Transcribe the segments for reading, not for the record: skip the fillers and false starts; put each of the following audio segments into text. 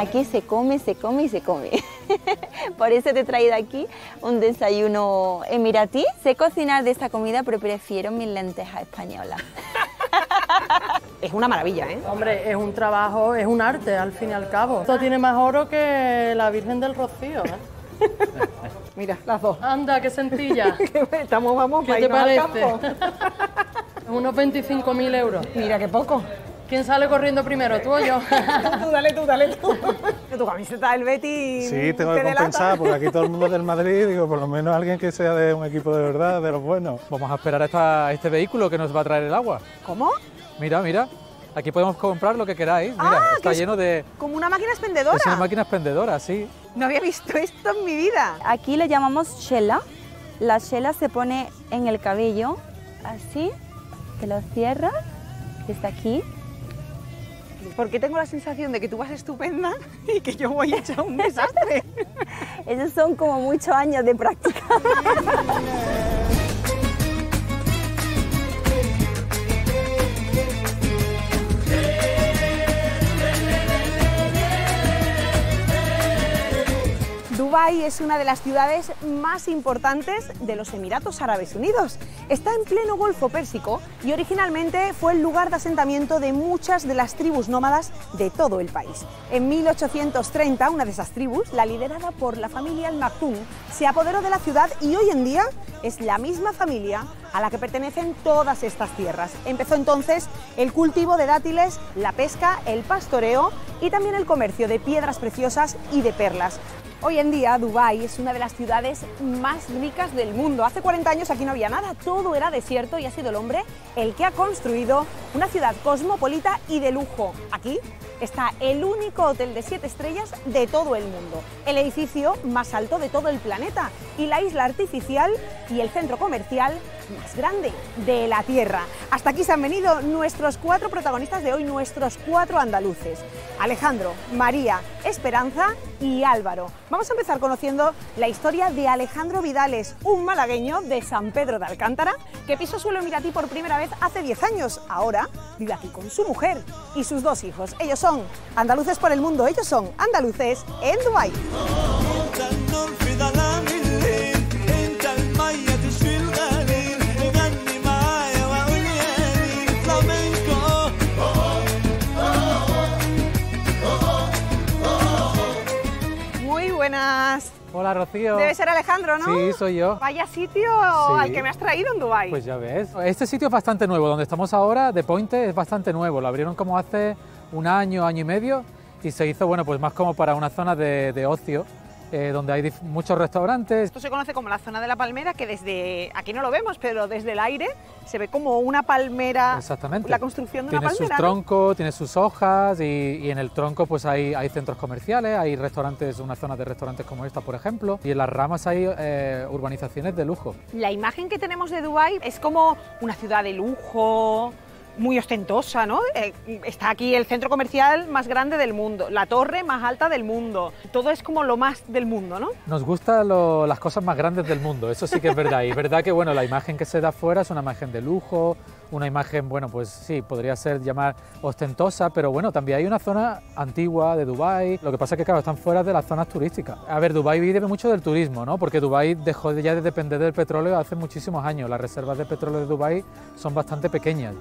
Aquí se come, se come y se come. Por eso te he traído aquí un desayuno emiratí. Sé cocinar de esta comida, pero prefiero mis lentejas españolas. Es una maravilla, ¿eh? Hombre, es un trabajo, es un arte al fin y al cabo. Esto tiene más oro que la Virgen del Rocío, ¿eh? Mira, las dos. Anda, qué sencilla. Estamos, vamos, ¿Qué para te irnos al parece? campo. Unos 25.000 euros. Mira, qué poco. ¿Quién sale corriendo primero, tú o yo? Tú, dale tú, dale tú. Tu camiseta del Betis. Sí, tengo que compensar, porque aquí todo el mundo es del Madrid, digo, por lo menos alguien que sea de un equipo de verdad, de los buenos. Vamos a esperar a este vehículo que nos va a traer el agua. ¿Cómo? Mira, mira, aquí podemos comprar lo que queráis. Mira, está lleno de... Como una máquina expendedora. Es una máquina expendedora, sí. No había visto esto en mi vida. Aquí le llamamos shela. La shela se pone en el cabello, así, que lo cierras, que está aquí. Porque tengo la sensación de que tú vas estupenda y que yo voy hecha un desastre. Esos son como muchos años de práctica. Dubái es una de las ciudades más importantes de los Emiratos Árabes Unidos. Está en pleno Golfo Pérsico y originalmente fue el lugar de asentamiento de muchas de las tribus nómadas de todo el país. En 1830, una de esas tribus, la liderada por la familia Al Maktoum, se apoderó de la ciudad y hoy en día es la misma familia a la que pertenecen todas estas tierras. Empezó entonces el cultivo de dátiles, la pesca, el pastoreo y también el comercio de piedras preciosas y de perlas. Hoy en día Dubái es una de las ciudades más ricas del mundo. Hace 40 años aquí no había nada, todo era desierto y ha sido el hombre el que ha construido una ciudad cosmopolita y de lujo. Aquí está el único hotel de 7 estrellas de todo el mundo, el edificio más alto de todo el planeta y la isla artificial y el centro comercial más grande de la Tierra. Hasta aquí se han venido nuestros 4 protagonistas de hoy, nuestros 4 andaluces: Alejandro, María, Esperanza y Álvaro. Vamos a empezar conociendo la historia de Alejandro Vidales, un malagueño de San Pedro de Alcántara que pisó suelo emiratí por primera vez hace 10 años. Ahora vive aquí con su mujer y sus 2 hijos. Ellos son andaluces por el mundo, ellos son andaluces en Dubái. Muy buenas. Hola, Rocío. Debe ser Alejandro, ¿no? Sí, soy yo. Vaya sitio al que me has traído en Dubái. Pues ya ves. Este sitio es bastante nuevo, donde estamos ahora, The Pointe, es bastante nuevo. Lo abrieron como hace un año, año y medio, y se hizo, bueno, pues más como para una zona de ocio, donde hay muchos restaurantes. Esto se conoce como la zona de la palmera, que desde aquí no lo vemos, pero desde el aire se ve como una palmera. Exactamente. La construcción de una palmera. Tiene sus troncos, tiene sus hojas y en el tronco pues hay centros comerciales, hay restaurantes, una zona de restaurantes como esta, por ejemplo, y en las ramas hay urbanizaciones de lujo. La imagen que tenemos de Dubái es como una ciudad de lujo, muy ostentosa, ¿no? Está aquí el centro comercial más grande del mundo, la torre más alta del mundo, todo es como lo más del mundo, ¿no? Nos gustan las cosas más grandes del mundo, eso sí que es verdad, y es verdad que bueno, la imagen que se da afuera es una imagen de lujo, una imagen, bueno, pues sí, podría ser llamar ostentosa, pero bueno, también hay una zona antigua de Dubái, lo que pasa es que claro, están fuera de las zonas turísticas. A ver, Dubái vive mucho del turismo, ¿no? Porque Dubái dejó ya de depender del petróleo hace muchísimos años, las reservas de petróleo de Dubái son bastante pequeñas.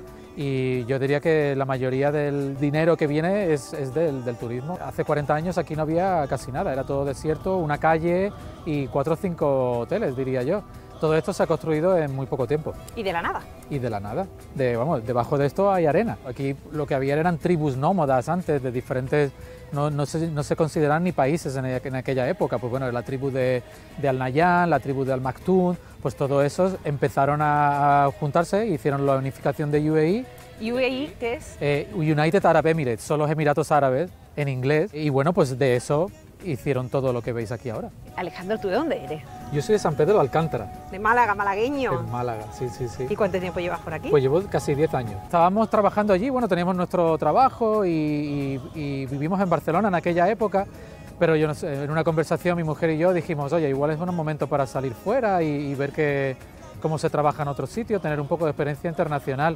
Y yo diría que la mayoría del dinero que viene es del turismo. Hace 40 años aquí no había casi nada, era todo desierto, una calle y 4 o 5 hoteles, diría yo. Todo esto se ha construido en muy poco tiempo. Y de la nada. Y de la nada. Vamos, debajo de esto hay arena. Aquí lo que había eran tribus nómadas antes de diferentes... No se consideran ni países en aquella época. Pues bueno, la tribu de Al Nahyan, la tribu de Al Maktoum, pues todos esos empezaron a juntarse, hicieron la unificación de UAE. UAE, ¿qué es? United Arab Emirates, son los Emiratos Árabes en inglés. Y bueno, pues de eso hicieron todo lo que veis aquí ahora. Alejandro, ¿tú de dónde eres? Yo soy de San Pedro de Alcántara. De Málaga, malagueño. En Málaga, sí. ¿Y cuánto tiempo llevas por aquí? Pues llevo casi 10 años. Estábamos trabajando allí, bueno, teníamos nuestro trabajo y vivimos en Barcelona en aquella época, pero yo no sé, en una conversación mi mujer y yo dijimos, oye, igual es un momento para salir fuera y ver cómo se trabaja en otros sitios, tener un poco de experiencia internacional.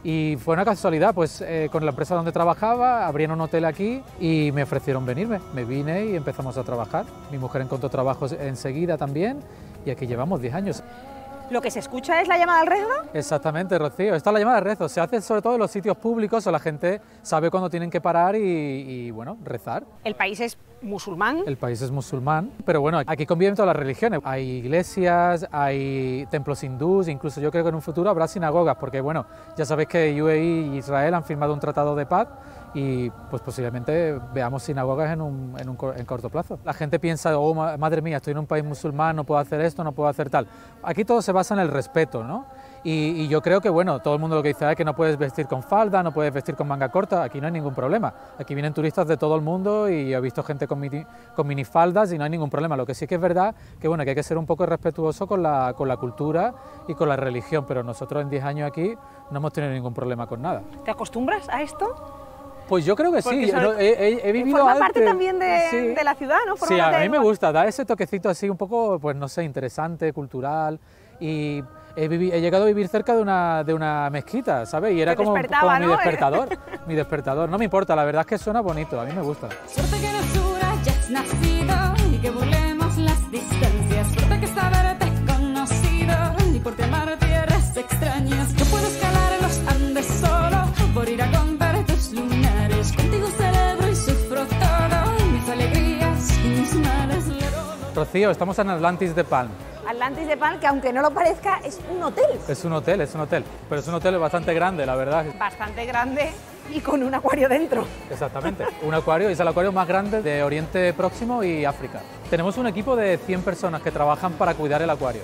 Y fue una casualidad, pues con la empresa donde trabajaba, abrieron un hotel aquí y me ofrecieron venirme. Me vine y empezamos a trabajar. Mi mujer encontró trabajo enseguida también y aquí llevamos 10 años. ¿Lo que se escucha es la llamada al rezo? Exactamente, Rocío. Esta es la llamada de rezo. Se hace sobre todo en los sitios públicos o la gente sabe cuándo tienen que parar y bueno, rezar. El país es musulmán. El país es musulmán, pero bueno, aquí conviven todas las religiones. Hay iglesias, hay templos hindús, incluso yo creo que en un futuro habrá sinagogas, porque bueno, ya sabéis que UAE y Israel han firmado un tratado de paz y pues posiblemente veamos sinagogas en corto plazo. La gente piensa, oh madre mía, estoy en un país musulmán, no puedo hacer esto, no puedo hacer tal. Aquí todo se basa en el respeto, ¿no? Y yo creo que, bueno, todo el mundo lo que dice es que no puedes vestir con falda, no puedes vestir con manga corta, aquí no hay ningún problema. Aquí vienen turistas de todo el mundo y he visto gente con minifaldas y no hay ningún problema. Lo que sí que es verdad que, bueno, que hay que ser un poco respetuoso con la cultura y con la religión, pero nosotros en 10 años aquí no hemos tenido ningún problema con nada. ¿Te acostumbras a esto? Pues yo creo que sí, he vivido forma antes. parte también Sí. de la ciudad, ¿no? Sí, a mí me gusta, da ese toquecito así un poco, pues no sé, interesante, cultural, y he llegado a vivir cerca de una mezquita, ¿sabes? Y era como mi despertador, mi despertador. No me importa, la verdad es que suena bonito, a mí me gusta. Suerte que nos hayas nacido y que burlemos las distancias. Suerte que saberte conocido y por te amar tierras extrañas. Yo puedo escalar los Andes solo por ir a contar tus lunares. Contigo celebro y sufro todo, mis alegrías y mis males. Rocío, estamos en Atlantis de Palm. Atlantis de Palm, que aunque no lo parezca, es un hotel. Es un hotel, pero es un hotel bastante grande, la verdad. Bastante grande y con un acuario dentro. Exactamente, un acuario, es el acuario más grande de Oriente Próximo y África. Tenemos un equipo de 100 personas que trabajan para cuidar el acuario.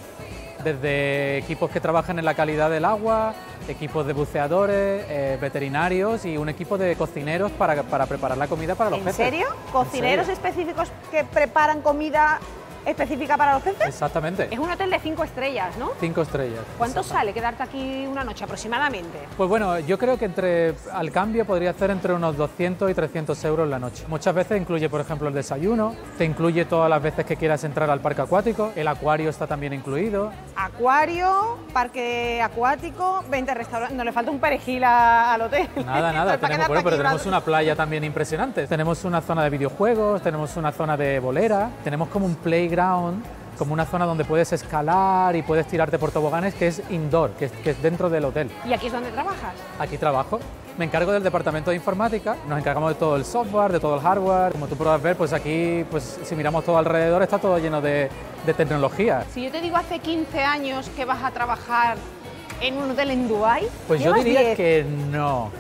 Desde equipos que trabajan en la calidad del agua, equipos de buceadores, veterinarios y un equipo de cocineros para preparar la comida para los peces. ¿En serio? ¿Cocineros específicos que preparan comida específica para los peces? Exactamente. Es un hotel de 5 estrellas, ¿no? 5 estrellas. ¿Cuánto sale quedarte aquí una noche aproximadamente? Pues bueno, yo creo que al cambio podría hacer entre unos 200 y 300 euros la noche. Muchas veces incluye, por ejemplo, el desayuno, te incluye todas las veces que quieras entrar al parque acuático, el acuario está también incluido. Acuario, parque acuático, 20 restaurantes, no le falta un perejil al hotel. Nada, pero tenemos una playa también impresionante. Tenemos una zona de videojuegos, tenemos una zona de bolera, tenemos como un playground, como una zona donde puedes escalar y puedes tirarte por toboganes, que es indoor, que es dentro del hotel. ¿Y aquí es donde trabajas? Aquí trabajo. Me encargo del departamento de informática, nos encargamos de todo el software, de todo el hardware. Como tú puedes ver, pues aquí, pues si miramos todo alrededor, está todo lleno de tecnología. Si yo te digo hace 15 años que vas a trabajar en un hotel en Dubái, pues yo diría que no,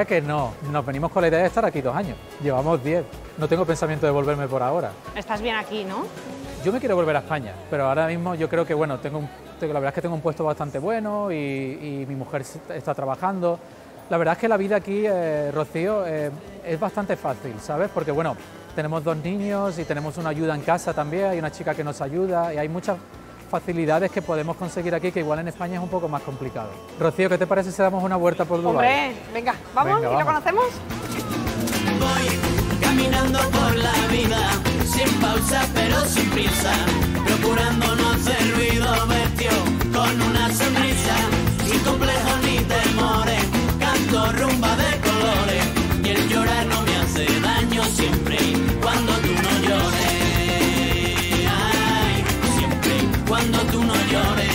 Nos venimos con la idea de estar aquí 2 años, llevamos 10. No tengo pensamiento de volverme por ahora. Estás bien aquí, ¿no? Yo me quiero volver a España, pero ahora mismo yo creo que, bueno, la verdad es que tengo un puesto bastante bueno y mi mujer está trabajando. La verdad es que la vida aquí, Rocío, es bastante fácil, ¿sabes? Porque, bueno, tenemos 2 niños y tenemos una ayuda en casa también, hay una chica que nos ayuda y hay muchas facilidades que podemos conseguir aquí que igual en España es un poco más complicado. Rocío, ¿qué te parece si damos una vuelta por Dubái? Hombre, venga, ¿vamos? ¿Y lo conocemos? Voy caminando por la vida, sin pausa pero sin prisa, procurando no hacer ruido, vestido con una sonrisa, sin complejos ni temores, canto rumba de colores, y el llorar no me hace daño siempre cuando tú no llores, ay, siempre cuando tú no llores.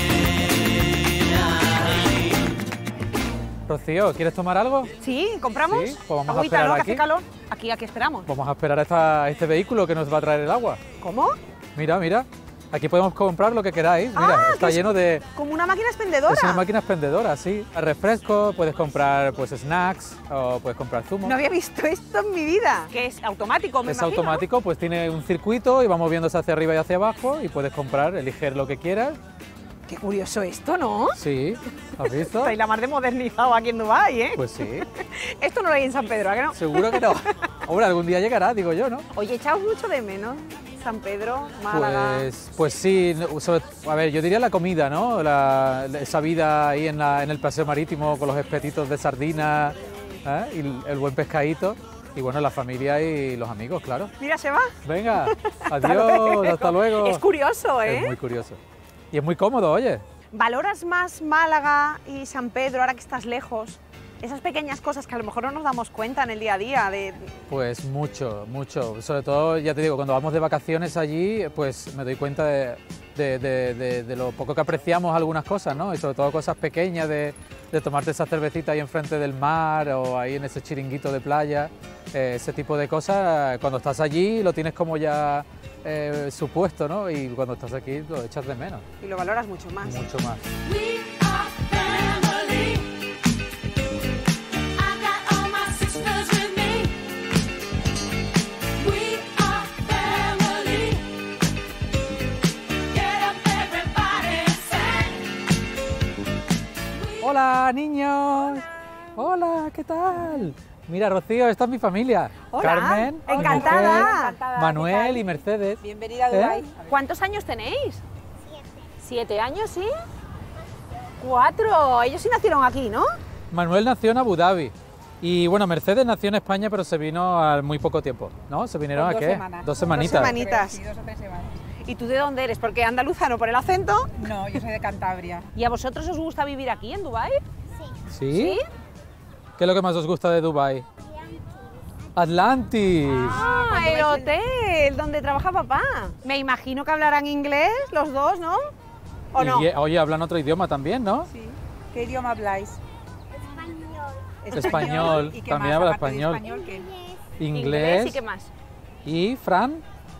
Rocío, ¿quieres tomar algo? Sí, ¿compramos? Sí, pues vamos a agüita, esperar ¿no? Que aquí. hace calor. Aquí esperamos. Vamos a esperar a este vehículo que nos va a traer el agua. ¿Cómo? Mira, aquí podemos comprar lo que queráis. Mira, está lleno de... Como una máquina expendedora. Es una máquina expendedora, sí. Refresco, puedes comprar pues snacks o puedes comprar zumo. No había visto esto en mi vida. Que es automático, me Es imagino, automático, pues tiene un circuito y va moviéndose hacia arriba y hacia abajo y puedes comprar, elegir lo que quieras. Qué curioso esto, ¿no? Sí, ¿has visto? Estáis la más de modernizado aquí en Dubái, ¿eh? Pues sí, Esto no lo hay en San Pedro, ¿a que no? seguro que no. Hombre, algún día llegará, digo yo, ¿no? Oye, echaos mucho de menos San Pedro, Málaga. Pues sí, a ver, yo diría la comida, ¿no? Esa vida ahí en el paseo marítimo con los espetitos de sardina, ¿eh? Y el buen pescadito. Y bueno, la familia y los amigos, claro. Mira, se va. Venga, adiós, hasta luego. Es curioso, ¿eh? Es muy curioso. Y es muy cómodo, oye. ¿Valoras más Málaga y San Pedro ahora que estás lejos esas pequeñas cosas que a lo mejor no nos damos cuenta en el día a día de... Pues mucho, mucho. Sobre todo, ya te digo, cuando vamos de vacaciones allí, pues me doy cuenta de lo poco que apreciamos algunas cosas, ¿no? Y sobre todo cosas pequeñas de tomarte esa cervecita ahí enfrente del mar o ahí en ese chiringuito de playa. Ese tipo de cosas, cuando estás allí lo tienes como ya supuesto, ¿no? Y cuando estás aquí lo echas de menos. Y lo valoras mucho más. Mucho más. We are family. I got all my sisters with me. We are family. Get up, everybody, and sing. ¡Hola, niños! ¡Hola! ¿Qué tal? Mira, Rocío, esta es mi familia. Hola, Carmen, mi encantada. mujer, Manuel y Mercedes. Bienvenida a Dubái. ¿Cuántos años tenéis? 7 años, ¿sí? 4. Ellos sí nacieron aquí, ¿no? Manuel nació en Abu Dhabi y bueno, Mercedes nació en España pero se vino al muy poco tiempo, ¿no? Se vinieron a qué? 2 semanitas. 2 semanitas. Sí, 2 o 3 semanas. ¿Y tú de dónde eres? Porque andaluza no por el acento. No, yo soy de Cantabria. ¿Y a vosotros os gusta vivir aquí en Dubái? ¿Sí? ¿Qué es lo que más os gusta de Dubái? Atlantis. Ah, el hotel donde trabaja papá. Me imagino que hablarán inglés los dos, ¿no? ¿O no? Y, oye, hablan otro idioma también, ¿no? Sí. ¿Qué idioma habláis? Español. ¿Y qué También más, habla aparte de español. ¿qué? Inglés. ¿Y qué más? ¿Y Fran?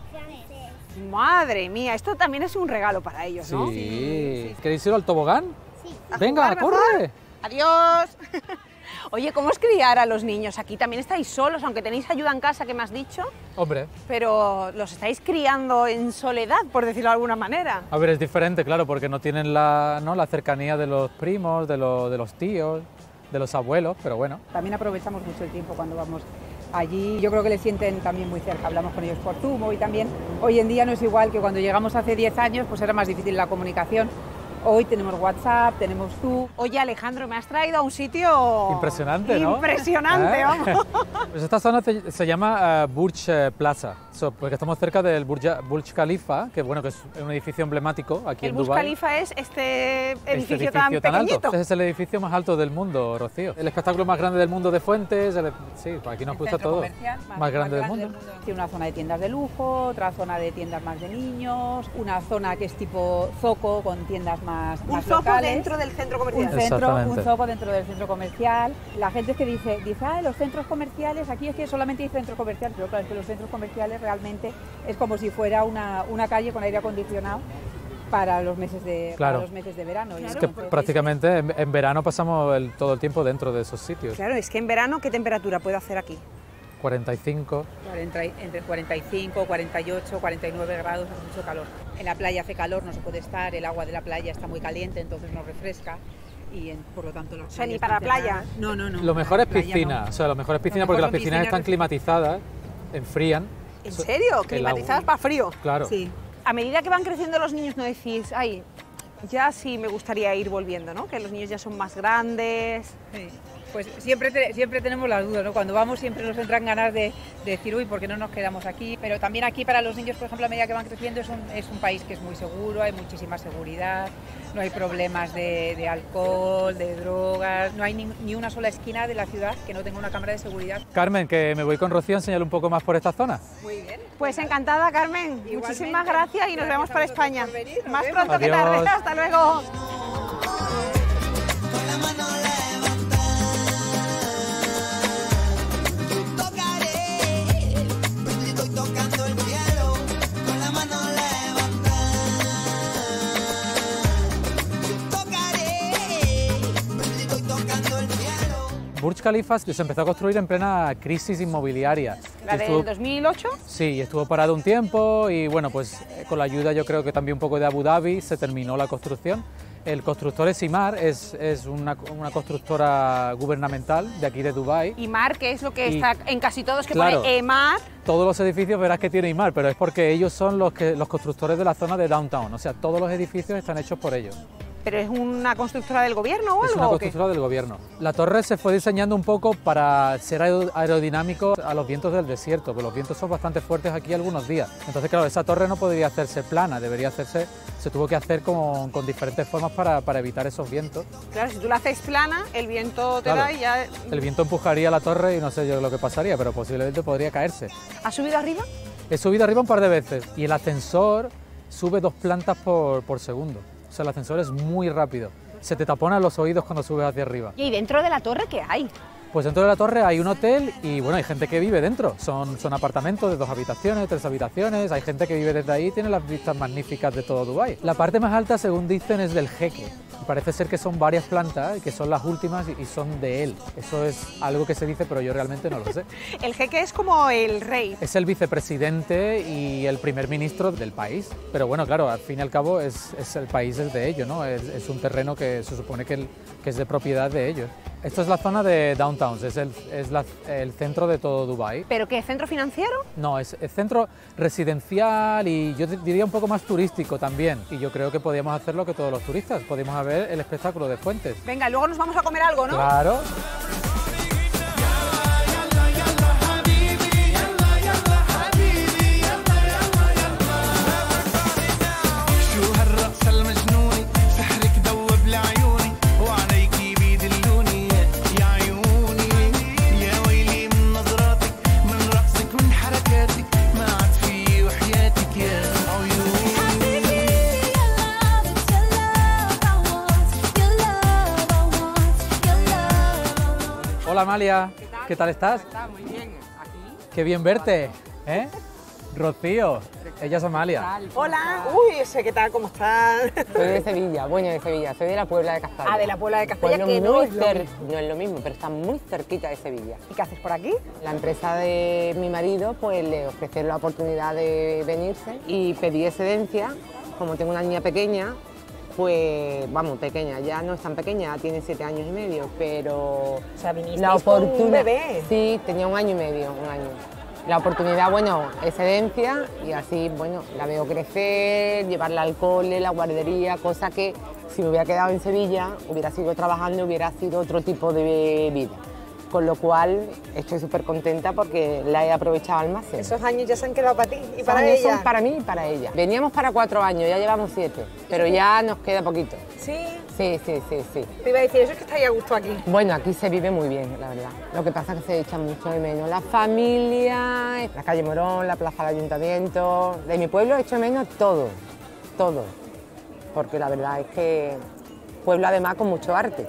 Madre mía, esto también es un regalo para ellos, ¿no? Sí. ¿Queréis ir al tobogán? ¿A Venga, jugar mejor? corre. Adiós. Oye, ¿cómo es criar a los niños? Aquí también estáis solos, aunque tenéis ayuda en casa, que me has dicho, Hombre, pero los estáis criando en soledad, por decirlo de alguna manera. a ver, es diferente, claro, porque no tienen la cercanía de los primos, de los tíos, de los abuelos, pero bueno. También aprovechamos mucho el tiempo cuando vamos allí. Yo creo que le sienten también muy cerca, hablamos con ellos por Zoom y también hoy en día no es igual que cuando llegamos hace 10 años, pues era más difícil la comunicación. Hoy tenemos WhatsApp, tenemos Zoom. Oye, Alejandro, me has traído a un sitio... Impresionante, ¿no? Impresionante, ¿Eh? vamos. Pues esta zona se llama Burj Plaza, porque estamos cerca del Burj Khalifa, que bueno, que es un edificio emblemático aquí El en Burj Dubái. Khalifa es este Este edificio tan alto. pequeñito. Este es el edificio más alto del mundo, Rocío. El espectáculo más grande del mundo de Fuentes. Sí, pues aquí nos gusta todo. Más grande del mundo. Tiene una zona de tiendas de lujo, otra zona de tiendas más de niños, una zona que es tipo zoco con tiendas más Un zoco locales. dentro del centro comercial. Exactamente. Un zoco dentro del centro comercial. La gente es que dice, los centros comerciales, aquí es que solamente hay centros comerciales, pero claro, es que los centros comerciales realmente es como si fuera una calle con aire acondicionado para los meses de, Claro. para los meses de verano. Es que prácticamente en verano pasamos todo el tiempo dentro de esos sitios. Claro, es que en verano, ¿qué temperatura puede hacer aquí? 45. Entre 45, 48, 49 grados, hace mucho calor. En la playa hace calor, no se puede estar, el agua de la playa está muy caliente, entonces nos refresca y por lo tanto... O sea, ni para la playa. No. Lo mejor es la playa piscina, no. o sea, lo mejor es piscina Lo porque mejor las son piscinas están piscinas climatizadas, enfrían. ¿En serio? El Climatizadas agua. para frío. Claro. Sí. A medida que van creciendo los niños no decís, ay, ya sí me gustaría ir volviendo, ¿no? Que los niños ya son más grandes. Sí. Pues siempre tenemos las dudas, ¿no? Cuando vamos siempre nos entran ganas de decir, uy, ¿por qué no nos quedamos aquí? Pero también aquí para los niños, por ejemplo, a medida que van creciendo es un país que es muy seguro, hay muchísima seguridad, no hay problemas de alcohol, de drogas, no hay ni una sola esquina de la ciudad que no tenga una cámara de seguridad. Carmen, que me voy con Rocío a enseñarle un poco más por esta zona. Muy bien. Pues encantada, Carmen. Igualmente. Muchísimas gracias y nos Gracias vemos a por vosotros España. por venir. Nos Más vemos. pronto que Adiós. tarde. Hasta luego. Con la mano levantada, tocaré, pues estoy tocando el cielo. Con la mano levantada, tocaré, pues estoy tocando el cielo. Burj Khalifa se empezó a construir en plena crisis inmobiliaria. La Y del estuvo- 2008. Sí, estuvo parado un tiempo y bueno, pues con la ayuda yo creo que también un poco de Abu Dhabi se terminó la construcción. El constructor es Imar, es una constructora gubernamental de aquí de Dubái. Y Mar, que es lo que Y- está en casi todos, que Claro. pone EMAR. Todos los edificios verás que tiene Imar, pero es porque ellos son los constructores de la zona de downtown, o sea, todos los edificios están hechos por ellos. ¿Pero es una constructora del gobierno o algo? Es una ¿o qué? constructora del gobierno. La torre se fue diseñando un poco para ser aerodinámico a los vientos del desierto, porque los vientos son bastante fuertes aquí algunos días. Entonces, claro, esa torre no podría hacerse plana, debería hacerse, se tuvo que hacer con diferentes formas para evitar esos vientos. Claro, si tú la haces plana, el viento te Claro. da y ya... El viento empujaría la torre y no sé yo lo que pasaría, pero posiblemente podría caerse. ¿Has subido arriba? He subido arriba un par de veces y el ascensor sube 2 plantas por segundo. O sea, el ascensor es muy rápido. Se te taponan los oídos cuando subes hacia arriba. ¿Y dentro de la torre qué hay? Pues dentro de la torre hay un hotel y bueno, hay gente que vive dentro. Son apartamentos de 2 habitaciones, 3 habitaciones. Hay gente que vive desde ahí y tiene las vistas magníficas de todo Dubái. La parte más alta, según dicen, es del jeque. Parece ser que son varias plantas, que son las últimas y son de él. Eso es algo que se dice, pero yo realmente no lo sé. El jeque es como el rey. Es el vicepresidente y el primer ministro del país. Pero bueno, claro, al fin y al cabo el país es de ellos, ¿no? Es un terreno que se supone que es de propiedad de ellos. Esto es la zona de Downtown, es el centro de todo Dubái. ¿Pero qué? ¿Centro financiero? No, es centro residencial y yo diría un poco más turístico también. Y yo creo que podíamos hacer lo que todos los turistas, podíamos ver el espectáculo de fuentes. Venga, luego nos vamos a comer algo, ¿no? Claro. Hola Amalia, ¿qué tal estás? Muy bien, aquí. Qué bien verte, ¿eh? Rocío, ella es Amalia. Hola. Uy, ese, ¿qué tal? ¿Cómo estás? Soy de Sevilla, bueno, de Sevilla, soy de la Puebla de Castalla. Ah, de la Puebla de Castalla, Pueblo que no muy es lo mismo. no es lo mismo, pero está muy cerquita de Sevilla. ¿Y qué haces por aquí? La empresa de mi marido pues le ofrecieron la oportunidad de venirse y pedí excedencia. Como tengo una niña pequeña, pues vamos, pequeña, ya no es tan pequeña, tiene 7 años y medio, pero O sea, viniste con un bebé. Sí, tenía 1 año y medio, 1 año. La oportunidad, bueno, excedencia y así, bueno, la veo crecer, llevarla al cole, la guardería, cosa que si me hubiera quedado en Sevilla, hubiera sido trabajando, hubiera sido otro tipo de vida. Con lo cual estoy súper contenta porque la he aprovechado al máximo. Esos años ya se han quedado para ti y Esos para años ella. son para mí y para ella. Veníamos para 4 años, ya llevamos 7, pero ya nos queda poquito. Sí. Sí. Te iba a decir, eso es que estáis a gusto aquí. Bueno, aquí se vive muy bien, la verdad. Lo que pasa es que se echa mucho de menos la familia, la calle Morón, la plaza del Ayuntamiento. De mi pueblo echo de menos todo, todo. Porque la verdad es que pueblo además con mucho arte.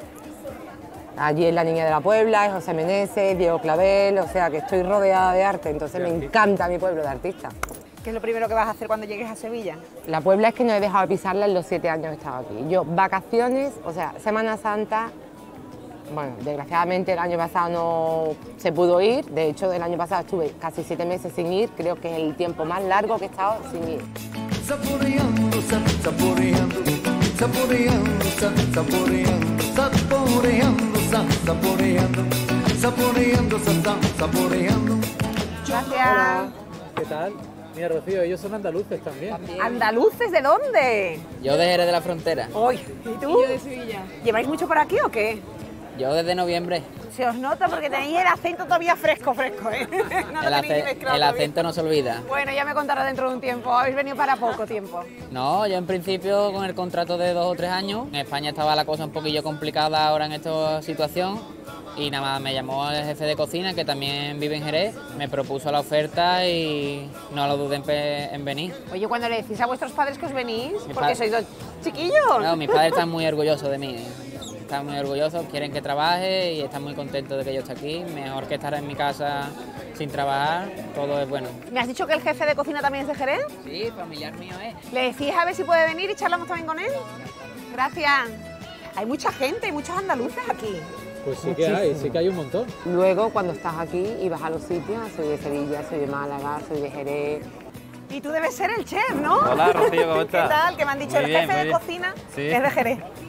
Allí es la Niña de la Puebla, es José Meneses, Diego Clavel, o sea que estoy rodeada de arte, entonces me encanta mi pueblo de artistas. ¿Qué es lo primero que vas a hacer cuando llegues a Sevilla? La Puebla es que no he dejado de pisarla en los 7 años que he estado aquí. Yo, vacaciones, o sea, Semana Santa, bueno, desgraciadamente el año pasado no se pudo ir, de hecho el año pasado estuve casi 7 meses sin ir, creo que es el tiempo más largo que he estado sin ir. Saboreando, saboreando, saboreando, saboreando, saboreando, saboreando, saboreando, saboreando. Gracias. ¿Qué tal? Mira Rocío, ellos son andaluces también. ¿Andaluces de dónde? Yo de Jerez de la Frontera. Hoy. ¿Y tú? Yo de Sevilla. ¿Lleváis mucho por aquí o qué? Yo desde noviembre. Se os nota porque tenéis el acento todavía fresco, ¿eh? No lo tenéis mezclado El todavía. acento no se olvida. Bueno, ya me contará dentro de un tiempo. Habéis venido para poco tiempo. No, yo en principio con el contrato de 2 o 3 años. En España estaba la cosa un poquillo complicada ahora en esta situación. Y nada más me llamó el jefe de cocina, que también vive en Jerez, me propuso la oferta y no lo dudé en venir. Oye, cuando le decís a vuestros padres que os venís, Mi porque padre- sois 2 chiquillos. No, mis padres están muy orgullosos de mí. Están muy orgullosos, quieren que trabaje y están muy contentos de que yo esté aquí. Mejor que estar en mi casa sin trabajar, todo es bueno. ¿Me has dicho que el jefe de cocina también es de Jerez? Sí, familiar mío es. ¿Le decís a ver si puede venir y charlamos también con él? Gracias. Hay mucha gente, hay muchos andaluces aquí. Pues sí que hay un montón. Luego, cuando estás aquí y vas a los sitios, soy de Sevilla, soy de Málaga, soy de Jerez. Y tú debes ser el chef, ¿no? Hola, Rocío, ¿cómo estás? ¿Qué tal? Que me han dicho Muy el bien, jefe muy de bien. cocina Sí. que es de Jerez.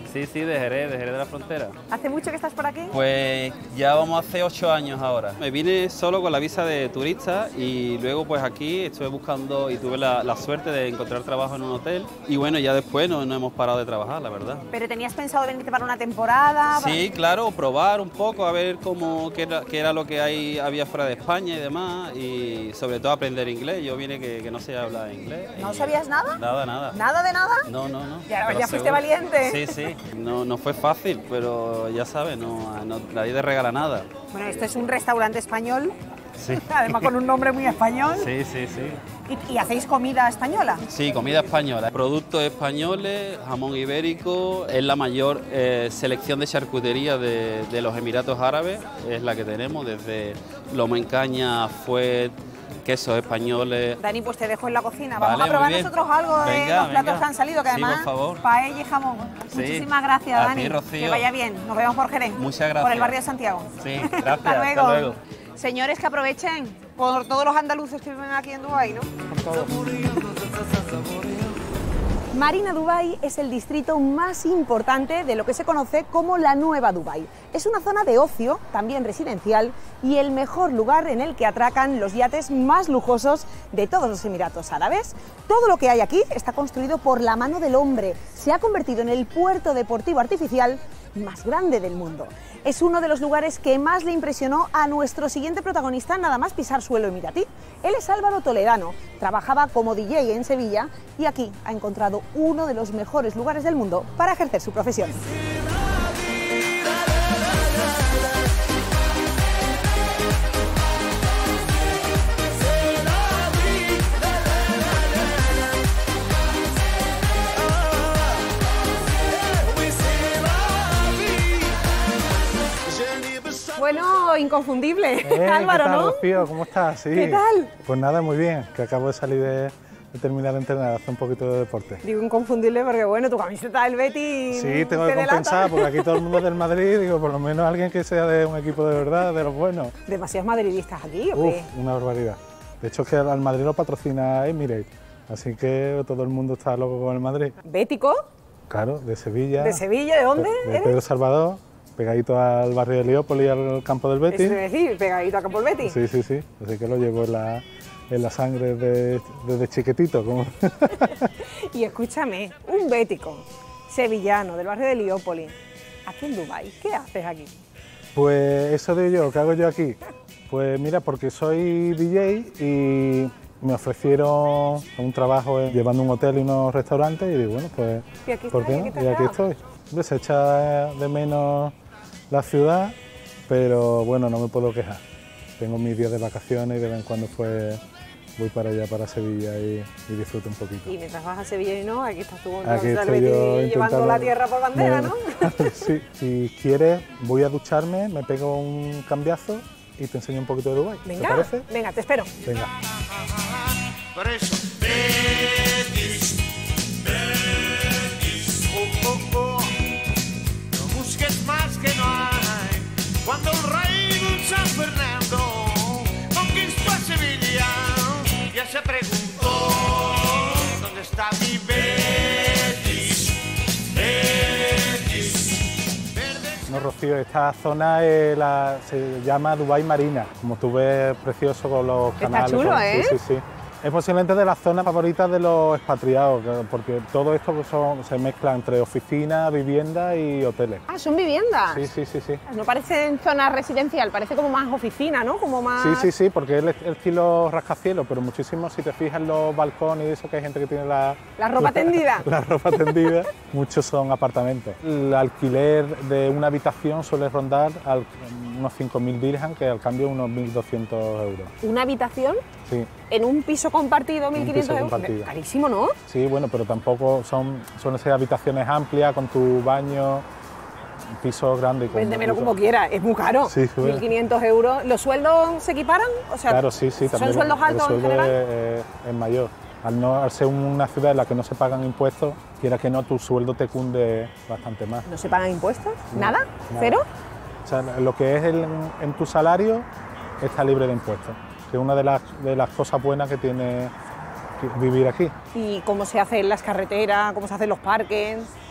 Sí, de Jerez de la Frontera. ¿Hace mucho que estás por aquí? Pues ya vamos a hacer 8 años ahora. Me vine solo con la visa de turista y luego pues aquí estuve buscando y tuve la suerte de encontrar trabajo en un hotel. Y bueno, ya después no hemos parado de trabajar, la verdad. ¿Pero tenías pensado venirte para una temporada? Sí, claro, probar un poco, a ver qué era lo que había fuera de España y demás. Y sobre todo aprender inglés. Yo vine que no sé hablar inglés. ¿No sabías nada? Nada. ¿Nada de nada? No. Ya fuiste valiente. Sí. No fue fácil, pero ya sabes, nadie te regala nada. Bueno, esto es un restaurante español. Sí. Además con un nombre muy español. Sí. ¿Y hacéis comida española? Sí, comida española. Productos españoles, jamón ibérico. Es la mayor selección de charcutería de los Emiratos Árabes. Es la que tenemos, desde lomo en caña, fuet, quesos españoles. Dani, pues te dejo en la cocina. Vale, Vamos a probar muy bien. nosotros algo de los platos que han salido, que Sí, además, por favor. paella y jamón. Sí. Muchísimas gracias, A Dani. ti, Rocío. Que vaya bien. Nos vemos por Jerez. Muchas gracias. Por el barrio de Santiago. Sí, gracias. Hasta luego. Hasta luego. Señores, que aprovechen por todos los andaluces que viven aquí en Dubái, ¿no? Por todo. Marina Dubái es el distrito más importante de lo que se conoce como la Nueva Dubái. Es una zona de ocio, también residencial, y el mejor lugar en el que atracan los yates más lujosos de todos los Emiratos Árabes. Todo lo que hay aquí está construido por la mano del hombre. Se ha convertido en el puerto deportivo artificial más grande del mundo. Es uno de los lugares que más le impresionó a nuestro siguiente protagonista nada más pisar suelo emiratí. Él es Álvaro Toledano, trabajaba como DJ en Sevilla y aquí ha encontrado uno de los mejores lugares del mundo para ejercer su profesión. Bueno, inconfundible, Álvaro, ¿qué tal, ¿no? Rocío? ¿Cómo estás? Sí. ¿Qué tal? Pues nada, muy bien, que acabo de salir de terminar de entrenar, hacer un poquito de deporte. Digo inconfundible porque, bueno, tu camiseta del Betis. Sí, tengo que compensar, porque aquí todo el mundo es del Madrid, digo, por lo menos alguien que sea de un equipo de verdad, de los buenos. ¿Demasiados madridistas aquí o qué? Una barbaridad. De hecho, es que al Madrid lo patrocina Emirates, así que todo el mundo está loco con el Madrid. ¿Bético? Claro, de Sevilla. ¿De Sevilla? ¿De dónde De eres? Pedro Salvador, pegadito al barrio de Leópolis y al campo del Betis. Eso es decir, pegadito a Campo del Betis. Sí, así que lo llevo en la sangre desde chiquitito. Como... Y escúchame, un bético, sevillano, del barrio de Leópolis, aquí en Dubái, ¿qué haces aquí? Pues eso de yo, ¿qué hago yo aquí? Pues mira, porque soy DJ y me ofrecieron un trabajo llevando un hotel y unos restaurantes y digo, bueno, pues, ¿Y aquí ¿por qué no? estás? Y aquí estoy. Hombre, se echa de menos la ciudad, pero bueno, no me puedo quejar. Tengo mis días de vacaciones y de vez en cuando pues voy para allá, para Sevilla y disfruto un poquito. Y mientras vas a Sevilla y no, aquí estás tú con Aquí el estoy yo Betis llevando la tierra por bandera, ¿no? Sí, si quieres voy a ducharme, me pego un cambiazo y te enseño un poquito de Dubái. Venga, ¿Te parece? venga, te espero. Venga. Por eso, Betis, Betis, no busques más que no hay. Cuando el rey de San Fernando conquistó a Sevilla, ya se preguntó, ¿dónde está mi Betis? Betis. No, Rocío, esta zona se llama Dubái Marina. Como tú ves, precioso con los canales. Está chulo, ¿eh? Sí. Es posiblemente de las zonas favoritas de los expatriados, porque todo esto se mezcla entre oficinas, viviendas y hoteles. Ah, son viviendas. Sí. No parece zona residencial, parece como más oficina, ¿no? Como más... Sí, porque es el estilo rascacielos, pero muchísimo, si te fijas en los balcones y eso, que hay gente que tiene la ropa tendida. La ropa tendida, muchos son apartamentos. El alquiler de una habitación suele rondar unos 5.000 dirham, que al cambio unos 1.200 euros. ¿Una habitación? Sí. ¿En un piso compartido 1.500 euros? Compartido. Carísimo, ¿no? Sí, bueno, pero tampoco suelen ser habitaciones amplias, con tu baño, un piso grande. Véndemelo como quiera, es muy caro. Sí, 1.500 euros. ¿Los sueldos se equiparan? O sea, claro, sí. ¿son También sueldos altos en general? Es mayor. Al ser una ciudad en la que no se pagan impuestos, quiera que no, tu sueldo te cunde bastante más. ¿No se pagan impuestos? No, ¿Nada? ¿Cero? O sea, lo que es en tu salario está libre de impuestos, que es una de las cosas buenas que tiene vivir aquí. ¿Y cómo se hacen las carreteras? ¿Cómo se hacen los parques?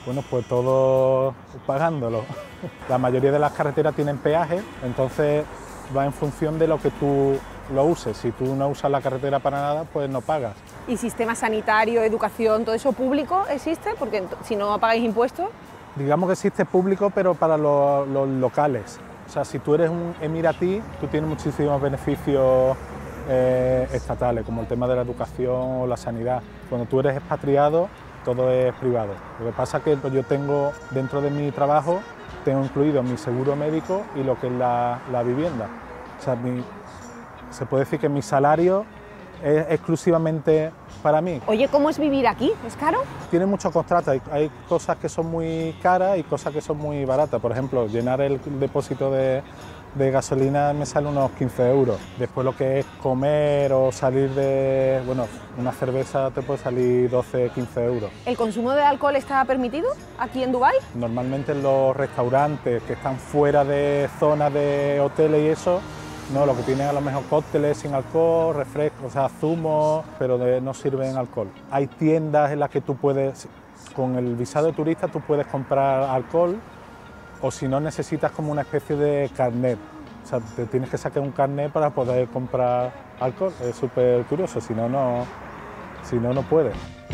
Bueno, pues todo pagándolo. La mayoría de las carreteras tienen peaje, entonces va en función de lo que tú lo uses. Si tú no usas la carretera para nada, pues no pagas. ¿Y sistema sanitario, educación, todo eso público existe? Porque si no pagáis impuestos... Digamos que existe público, pero para los locales. O sea, si tú eres un emiratí, tú tienes muchísimos beneficios estatales, como el tema de la educación o la sanidad. Cuando tú eres expatriado, todo es privado. Lo que pasa es que yo tengo, dentro de mi trabajo, tengo incluido mi seguro médico y lo que es la vivienda. O sea, se puede decir que mi salario es exclusivamente para mí. Oye, ¿cómo es vivir aquí? ¿Es caro? Tiene muchos contratos, hay cosas que son muy caras y cosas que son muy baratas. Por ejemplo, llenar el depósito de gasolina me sale unos 15 euros. Después lo que es comer o salir de... Bueno, una cerveza te puede salir 12, 15 euros. ¿El consumo de alcohol está permitido aquí en Dubái? Normalmente en los restaurantes que están fuera de zonas de hoteles y eso, no, lo que tienen a lo mejor cócteles sin alcohol, refrescos, o sea, zumos, pero no sirven alcohol. Hay tiendas en las que tú puedes, con el visado de turista, tú puedes comprar alcohol, o si no necesitas como una especie de carnet. O sea, te tienes que sacar un carnet para poder comprar alcohol. Es súper curioso, si no, no puedes.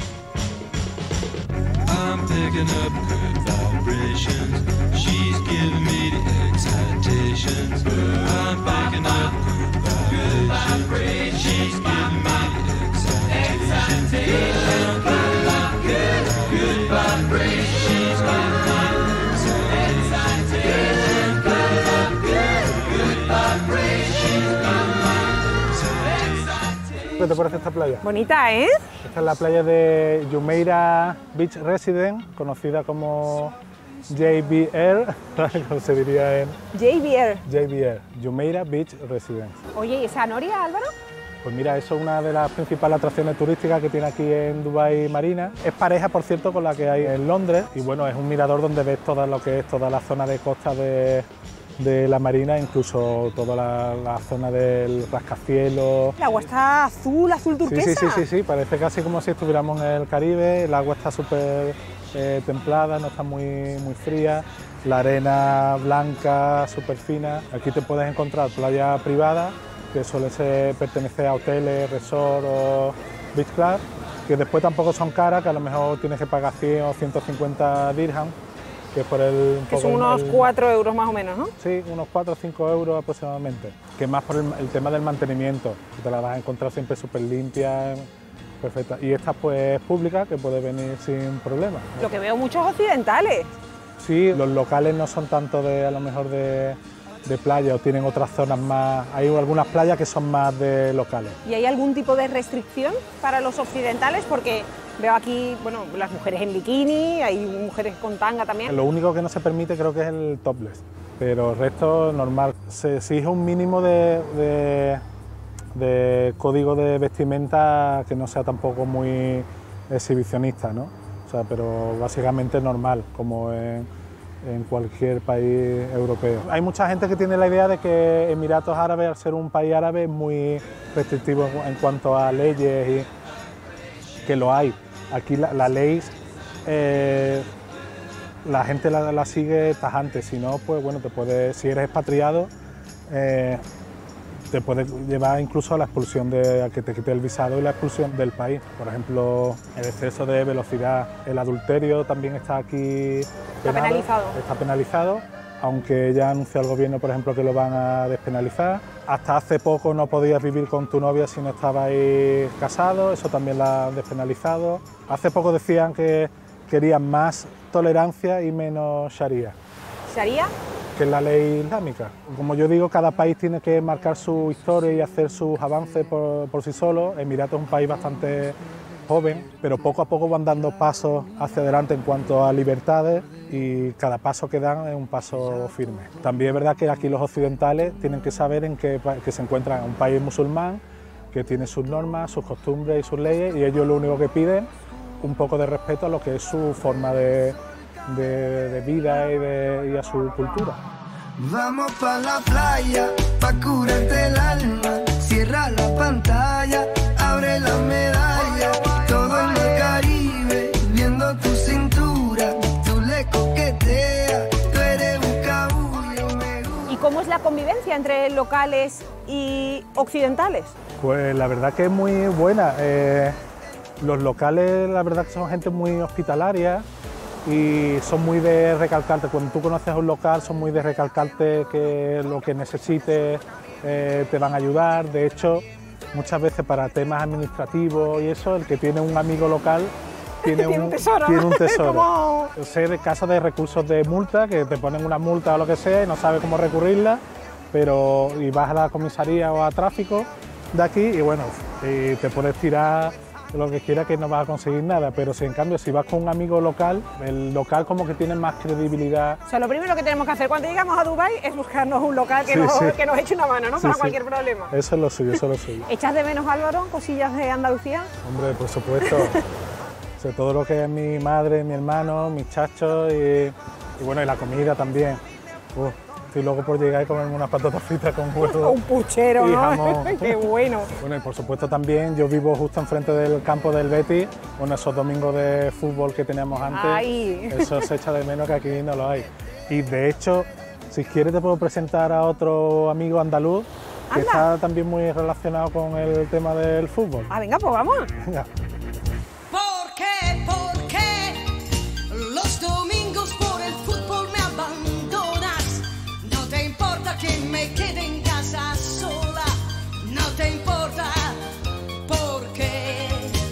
¿Qué te parece esta playa? Bonita, ¿eh? Esta es la playa de Jumeirah Beach Residence, conocida como JBR, como se diría en... JBR, Jumeirah Beach Residence. Oye, ¿y esa noria, Álvaro? Pues mira, eso es una de las principales atracciones turísticas que tiene aquí en Dubái Marina. Es pareja, por cierto, con la que hay en Londres. Y bueno, es un mirador donde ves todo lo que es toda la zona de costa de la marina, incluso toda la zona del rascacielos. El agua está azul turquesa. Sí, parece casi como si estuviéramos en el Caribe. El agua está súper templada, no está muy fría. La arena blanca, súper fina. Aquí te puedes encontrar playa privada, que suele pertenecer a hoteles, resort o beach club, que después tampoco son caras, que a lo mejor tienes que pagar 100 o 150 dirham, que es por que son unos 4 euros más o menos, ¿no? Sí, unos 4 o 5 euros aproximadamente, que es más por el tema del mantenimiento, que te la vas a encontrar siempre súper limpia, perfecta. Y esta pues es pública, que puede venir sin problema. Lo que veo muchos occidentales. Sí, los locales no son tanto a lo mejor de playa, o tienen otras zonas más, hay algunas playas que son más de locales. ¿Y hay algún tipo de restricción para los occidentales? Porque veo aquí, bueno, las mujeres en bikini, hay mujeres con tanga también. Lo único que no se permite creo que es el topless, pero el resto normal. Se exige un mínimo de código de vestimenta que no sea tampoco muy exhibicionista, ¿no? O sea, pero básicamente normal, como en cualquier país europeo. Hay mucha gente que tiene la idea de que Emiratos Árabes, al ser un país árabe, es muy restrictivo en cuanto a leyes, y que lo hay. Aquí la ley, la gente la sigue tajante, si no, pues bueno, si eres expatriado, te puede llevar incluso a la expulsión, a que te quite el visado y la expulsión del país. Por ejemplo, el exceso de velocidad, el adulterio también está aquí penado, está penalizado, aunque ya anunció el gobierno, por ejemplo, que lo van a despenalizar. Hasta hace poco no podías vivir con tu novia si no estabais casados, eso también lo han despenalizado. Hace poco decían que querían más tolerancia y menos sharia. ¿Sharia? Que es la ley islámica. Como yo digo, cada país tiene que marcar su historia y hacer sus avances por sí solo. Emiratos es un país bastante joven, pero poco a poco van dando pasos hacia adelante en cuanto a libertades, y cada paso que dan es un paso firme. También es verdad que aquí los occidentales tienen que saber que se encuentran en un país musulmán, que tiene sus normas, sus costumbres y sus leyes, y ellos lo único que piden un poco de respeto a lo que es su forma de vida y a su cultura. Vamos pa' la playa, pa' curarte el alma. Cierra la pantalla, abre la medalla. Todo en el Caribe, viendo tu cintura. convivencia entre locales y occidentales? Pues la verdad que es muy buena. Los locales, la verdad que son gente muy hospitalaria y son muy de recalcarte. Cuando tú conoces a un local, son muy de recalcarte que lo que necesites te van a ayudar. De hecho, muchas veces para temas administrativos y eso, el que tiene un amigo local tiene un tesoro. Tiene un tesoro. Como... Sé de casos de recursos de multa, que te ponen una multa o lo que sea y no sabes cómo recurrirla, pero y vas a la comisaría o a tráfico de aquí y bueno, y te puedes tirar lo que quieras que no vas a conseguir nada, pero si en cambio si vas con un amigo local, el local como que tiene más credibilidad. O sea, lo primero que tenemos que hacer cuando llegamos a Dubái es buscarnos un local que, que nos eche una mano, ¿no? Para cualquier problema. Eso es lo suyo, eso es lo suyo. ¿Echas de menos, Álvaro, cosillas de Andalucía? Hombre, por supuesto. O sea, todo lo que es mi madre, mi hermano, mis chachos y bueno, y la comida también. Estoy loco por llegar y comerme unas patatas fritas con huevo. Un puchero, y ¿no? jamón. ¡Qué bueno! Bueno, y por supuesto también yo vivo justo enfrente del campo del Betis, bueno, esos domingos de fútbol que teníamos antes, ¡ay! Eso se echa de menos que aquí no lo hay. Y de hecho, si quieres te puedo presentar a otro amigo andaluz que está también muy relacionado con el tema del fútbol. Ah, venga, pues vamos. Venga. ¿Por qué los domingos por el fútbol me abandonas? No te importa que me quede en casa sola, no te importa. ¿Por qué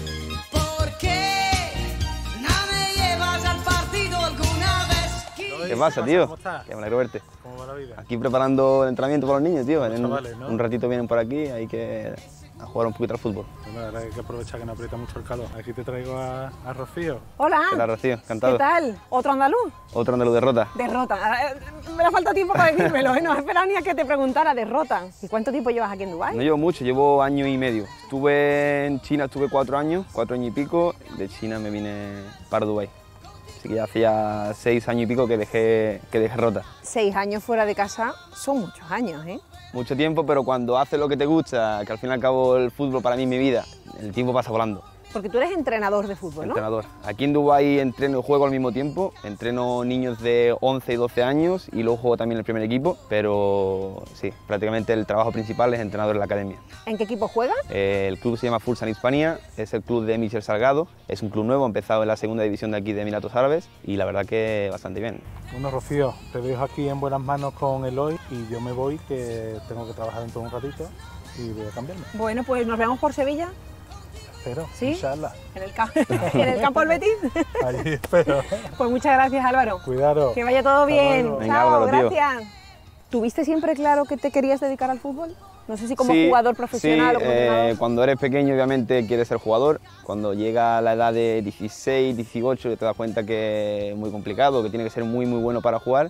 no me llevas al partido alguna vez? ¿Qué pasa, tío? ¿Cómo estás? Que me alegro verte. ¿Cómo va la vida? Aquí preparando el entrenamiento para los niños, tío. Chavales, ¿no? Un ratito vienen por aquí, hay que a jugar un poquito al fútbol. Bueno, ahora hay que aprovechar que no aprieta mucho el calor. Aquí te traigo a Rocío. Hola. Hola, Rocío, encantado. ¿Qué tal? ¿Otro andaluz? Otro andaluz derrota. Derrota. Me da falta tiempo para decírmelo, no esperaba ni a que te preguntara. Derrota. ¿Y cuánto tiempo llevas aquí en Dubái? No llevo mucho, llevo año y medio. Estuve en China, estuve 4 años y pico. De China me vine para Dubái. Así que ya hacía 6 años y pico que dejé Rota. 6 años fuera de casa son muchos años, ¿eh? Mucho tiempo, pero cuando haces lo que te gusta, que al fin y al cabo el fútbol para mí es mi vida, el tiempo pasa volando. Porque tú eres entrenador de fútbol, ¿no? Entrenador. Aquí en Dubái entreno y juego al mismo tiempo. Entreno niños de 11 y 12 años y luego juego también en el primer equipo, pero sí, prácticamente el trabajo principal es entrenador en la academia. ¿En qué equipo juegas? El club se llama Fulsan Hispania, es el club de Michel Salgado, es un club nuevo, ha empezado en la segunda división de aquí de Emiratos Árabes y la verdad que bastante bien. Bueno, Rocío, te dejo aquí en buenas manos con Eloy y yo me voy, que tengo que trabajar dentro de un ratito y voy a cambiarme. Bueno, pues nos vemos por Sevilla. Espero, ¿sí? inshallah. ¿En el campo del Betis? Allí espero. Pues muchas gracias, Álvaro. Cuidado. Que vaya todo bien. Venga, Chao, Álvaro, gracias. ¿Tuviste siempre claro que te querías dedicar al fútbol? No sé si como jugador profesional o como entrenador. Cuando eres pequeño obviamente quieres ser jugador, cuando llega la edad de 16, 18 te das cuenta que es muy complicado, que tiene que ser muy bueno para jugar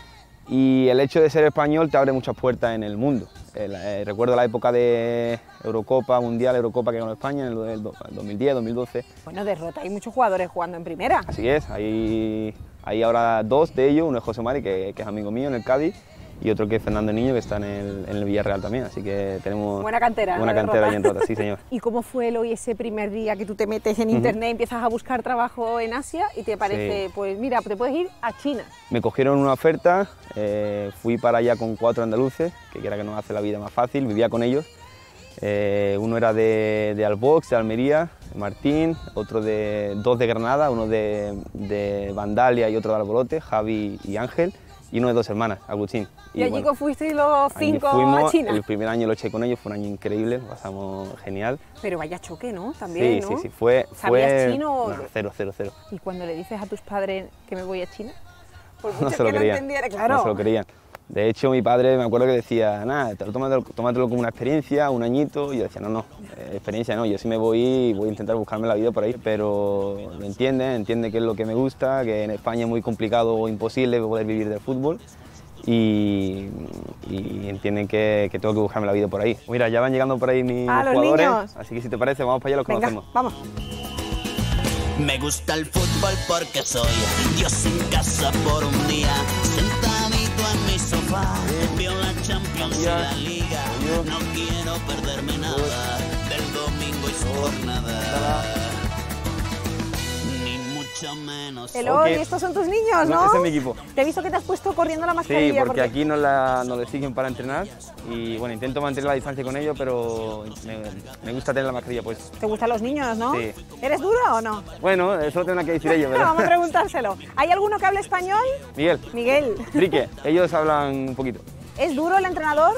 y el hecho de ser español te abre muchas puertas en el mundo. Recuerdo la época de Eurocopa, Mundial, Eurocopa que ganó España en el 2010, 2012. Bueno, derrota, hay muchos jugadores jugando en primera. Así es, hay ahora 2 de ellos, uno es José Mari que es amigo mío en el Cádiz y otro que es Fernando Niño, que está en el Villarreal también, así que tenemos buena cantera ahí en Rota, sí señor. ¿Y cómo fue hoy ese primer día que tú te metes en internet, empiezas a buscar trabajo en Asia y te parece, pues mira, te puedes ir a China? Me cogieron una oferta, fui para allá con 4 andaluces, que quiera que nos hace la vida más fácil, vivía con ellos. Uno era de Albox, de Almería, Martín, otro de 2 de Granada, uno de Vandalia y otro de Alborote, Javi y Ángel, y uno de 2 hermanas, Agustín. ¿Y allí bueno, fuisteis los 5 a China? El primer año lo eché con ellos, fue un año increíble, lo pasamos genial. Pero vaya choque, ¿no? También, sí, ¿no? sí, fue... ¿Sabías chino? No, cero. ¿Y cuando le dices a tus padres que me voy a China? Por no se lo querían, claro. No se lo querían. De hecho, mi padre me acuerdo que decía, nada, tómatelo como una experiencia, un añito, y yo decía, no, experiencia no, yo sí me voy a intentar buscarme la vida por ahí, pero lo entiende que es lo que me gusta, que en España es muy complicado o imposible poder vivir del fútbol, y entienden que tengo que buscarme la vida por ahí. Mira, ya van llegando por ahí mis jugadores, niños. Así que si te parece, vamos para allá, los conocemos. Vamos. Me gusta el fútbol porque soy Dios en casa por un día, sentadito en mi sofá, veo la Champions y la Liga, no quiero perderme nada del domingo y su jornada, ni mucho mucho menos. Eloy, estos son tus niños, ¿no? Ese es mi equipo. Te he visto que te has puesto corriendo la Sí, mascarilla. porque aquí nos lo exigen para entrenar y bueno, intento mantener la distancia con ellos, pero me gusta tener la mascarilla pues. ¿Te gustan los niños, no? Sí. ¿Eres duro o no? Bueno, eso lo tendrán que decir ellos, ¿verdad? Vamos a preguntárselo. ¿Hay alguno que hable español? Miguel. Miguel. Enrique, ellos hablan un poquito. ¿Es duro el entrenador?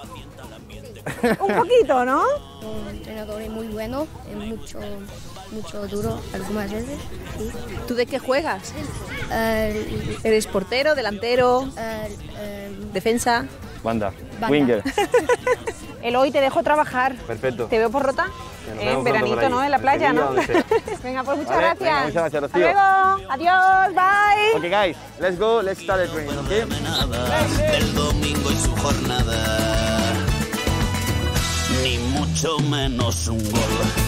Un poquito, ¿no? Un entrenador muy bueno, mucho duro algunas veces. Sí. ¿Tú de qué juegas? ¿Eres portero, delantero, defensa? Banda. Winger. Eloy, te dejo trabajar. Perfecto. ¿Te veo por Rota? En veranito, ¿no? En la playa, ¿no? Venga, pues muchas gracias. Venga, muchas gracias, Rocío. Hasta luego. Adiós, bye. Ok, guys, let's go, let's start the training, ¿ok? Del domingo y su jornada, ni mucho menos un gol.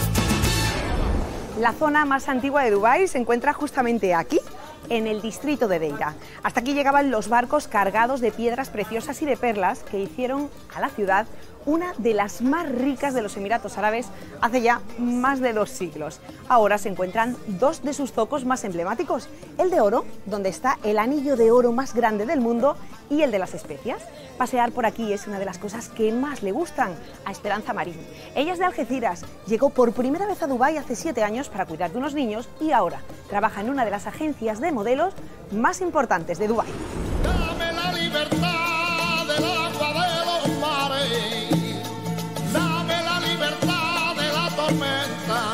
La zona más antigua de Dubái se encuentra justamente aquí, en el distrito de Deira. Hasta aquí llegaban los barcos cargados de piedras preciosas y de perlas que hicieron a la ciudad una de las más ricas de los Emiratos Árabes hace ya más de 2 siglos. Ahora se encuentran 2 de sus zocos más emblemáticos, el de oro, donde está el anillo de oro más grande del mundo, y el de las especias. Pasear por aquí es una de las cosas que más le gustan a Esperanza Marín. Ella es de Algeciras, llegó por primera vez a Dubái hace 7 años para cuidar de unos niños y ahora trabaja en una de las agencias de modelos más importantes de Dubái. Dame la libertad del agua de los mares, dame la libertad de la tormenta,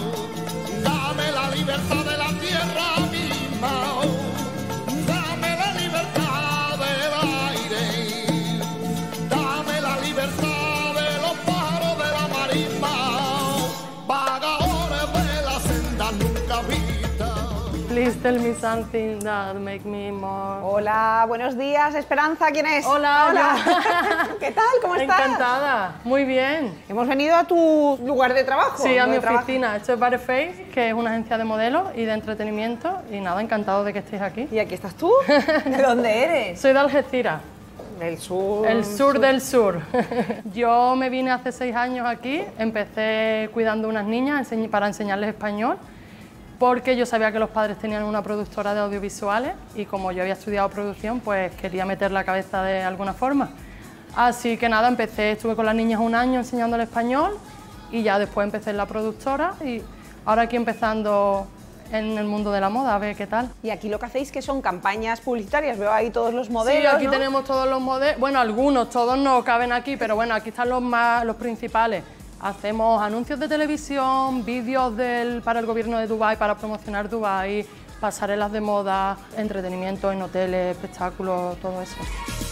dame la libertad de la tierra misma, dame la libertad del aire, dame la libertad de los pájaros de la marisma, vagadores de la senda nunca vistas. Please tell me something that make me more... Hola, buenos días, Esperanza, ¿quién es? Hola, hola. ¿Qué tal? ¿Cómo estás? Encantada, muy bien. Hemos venido a tu lugar de trabajo. Sí, a mi oficina. Esto es Bare Face, que es una agencia de modelos y de entretenimiento. Y nada, encantado de que estéis aquí. ¿Y aquí estás tú? ¿De dónde eres? Soy de Algeciras. Del sur. El sur del sur. Yo me vine hace 6 años aquí, empecé cuidando unas niñas para enseñarles español, porque yo sabía que los padres tenían una productora de audiovisuales y como yo había estudiado producción, pues quería meter la cabeza de alguna forma. Así que nada, estuve con las niñas 1 año enseñándoles español y ya después empecé en la productora y ahora aquí empezando en el mundo de la moda, a ver qué tal. Y aquí lo que hacéis que son campañas publicitarias, veo ahí todos los modelos, Sí, aquí ¿no? tenemos todos los modelos, bueno, algunos, todos no caben aquí, pero bueno, aquí están los principales. Hacemos anuncios de televisión, vídeos para el gobierno de Dubái para promocionar Dubái, pasarelas de moda, entretenimiento en hoteles, espectáculos, todo eso.